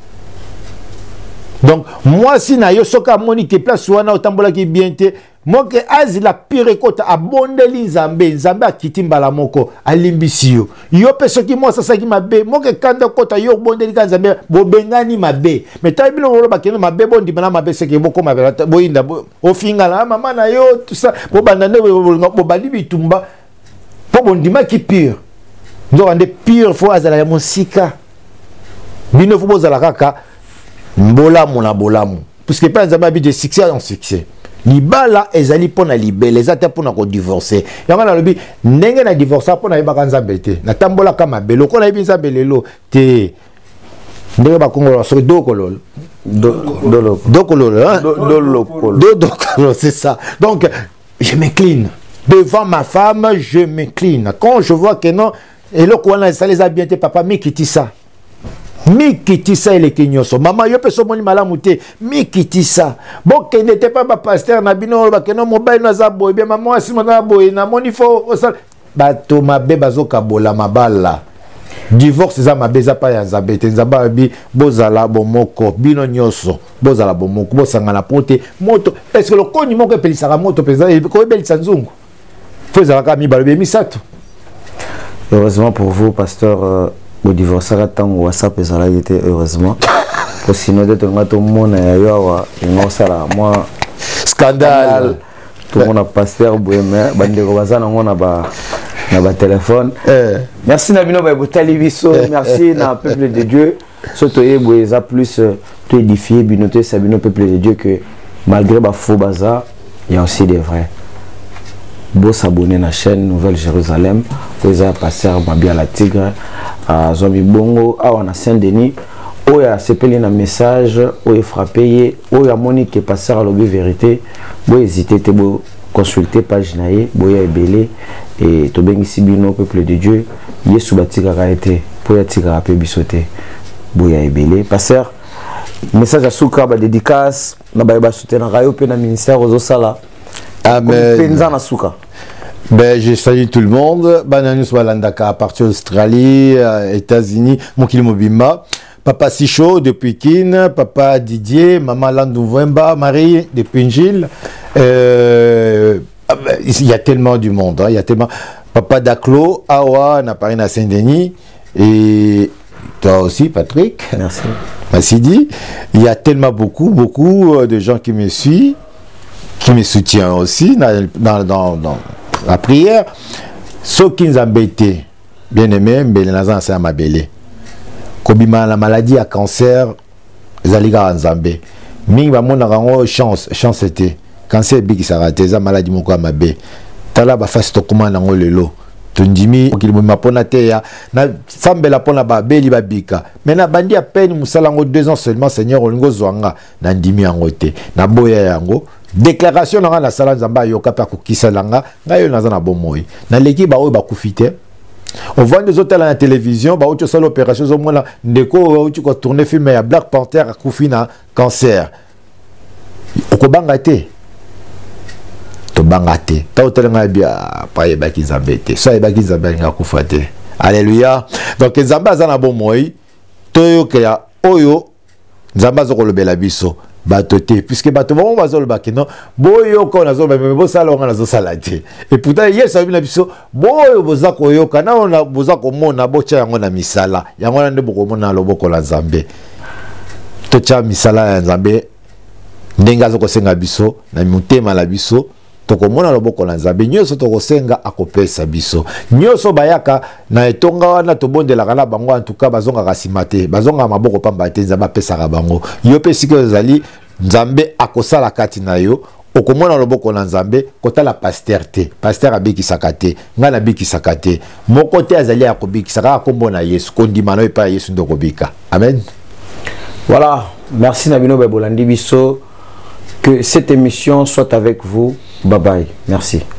Donc, moi, si na yo soka monique place wana otambola ki bien te. Moi que azi la pire kota abondeli nzambe a kitimbala moko alimbisi yo yo peso ki moi ça qui mabe moi que kanda kota yo bondeli nzambe bobengani mabe mais ta bino lo ba keno mabe bondi bana mabe c'est que boko mabe boyinda o fingala mama na yo tout ça bo bandane bo bali bitumba po bondima ki pire ndo ande pire fo azala ya mosika bino fo bozala kaka mbolamu na bolamu parce que pas nzambe bi de succès en succès. Libala ezali pona libé les ata pona ko divorcer yanga na lobi ndenge na divorcer pona yeba kanza bete na tambola kama belo ko na yebinza belelo te ndenge ba kongo so dokolol dokolol c'est ça. Donc je m'incline devant ma femme, je m'incline quand je vois que non et le quoi ça les a bien te papa mais qui dit ça mi kitisa ele kinyoso mama yo peso moni malamu te mi kitisa bon que n'était pas ba pasteur na bino ba que non mobile na za boy bien maman asima na boy na moni fo ba to mabe bazoka bola mabala divorce za mabe za pa ya nzabete nzaba bi bozala bomoko bino nyoso bozala bomoko bosangana pote moto est-ce que le koni moko epelisaka moto peza ko ebelisa nzungu fozala ka mi balobe misato. Heureusement pour vous pasteur au divorce à temps WhatsApp et ça été heureusement parce que sinon de ton monde moi scandale tout le monde a pasteur bouémé bande robaza on a ba téléphone merci Nabino ba botali biso merci na peuple de Dieu surtout boeza plus tout édifié binoté sabino peuple de Dieu que malgré ba faux bazar il y a aussi des vrais. Beau s'abonner à la chaîne Nouvelle Jérusalem. Vous avez passé à Mabia la Tigre, à Zombie Bongo, à Saint-Denis. Où il y a CPL un message, où il frappé, où il y a Monique qui est passé à l'objet vérité. Vous hésitez, vous consulter page naïe, vous y belé et tout bien ici bino peuple de Dieu. Yesu batiga raité, pour y atiga rapé bisoté. Vous y belé. Pasteur, message à Souka, dédicace, na ba soutenir rayo pe na ministère aux Osala. Amen. Ben, je salue tout le monde. Bananus Walandaka, à partir d'Australie, États-Unis, Mokili Mobimba, Papa Sicho de Pékin, Papa Didier, Maman Landouvemba, Marie de Pinjil. Il y a tellement du monde. Hein, il y a tellement. Papa Daclo, Awa, Naparine à Saint-Denis. Et toi aussi, Patrick. Merci. Massidi. Il y a tellement beaucoup de gens qui me suivent, qui me soutient aussi dans la prière. Ceux qui nous embêtent, bien aimé, Mbelenaza c'est ma belle. Kobima la maladie à cancer, Zaliga Nzambe. Ming ba mona rango chance était. Cancer big ça raté, za maladie moko à ma bé. Tala ba fast tokuma nango lelo. Tundimi okilimo mapona te ya na sambela pona ba beli ba bika. Mais na bandi à peine musalango 2 ans seulement Seigneur olingo zwanga na ndimi yango te. Na boya yango. Déclaration dans la salle Zamba yoka pa kokisa langa ngayo naza na bomoi na leki ba o ba kufite on voit des hôtels à la télévision ba o to sala opération zo mona ndeko o tu ko tourner film ya Black Panther a kufina cancer okobanga te to banga te ta hôtel nga bia pa yeba ki Zambete so yeba ki Zambete nga kufate alléluia. Donc Zamba za na bomoi to yo ke ya oyo Zamba zo ko lobela biso batoté puisque bato vraiment bazol bakino boyo ko nazo ba bo sala nga nazo salate et pourtant hier ça bina biso boyo bozako yoka na ona bozako mona bocha yango na misala yango na ndebo mona loboko la Nzambe to cha misala ya Nzambe ndenga zo ko senga biso na mutema la biso tokomona loboko na Nzambe nyonso tokosenga akopesa biso nyonso bayaka na etonga wana tobondelaka na bango en tout cas bazonga kasimate bazonga maboko pamba te Nzambe apesaka bango yo pe siko ezali Nzambe akosala kati na yo okomona loboko na Nzambe kotala pasteur te pasteur abikisaka te nga na bikisaka te moko te azali akobikisaka akombo na Yesu kondima na epa Yesu ndokobika amen. Voilà, merci Nabino Bebolandi Biso. Que cette émission soit avec vous. Bye bye. Merci.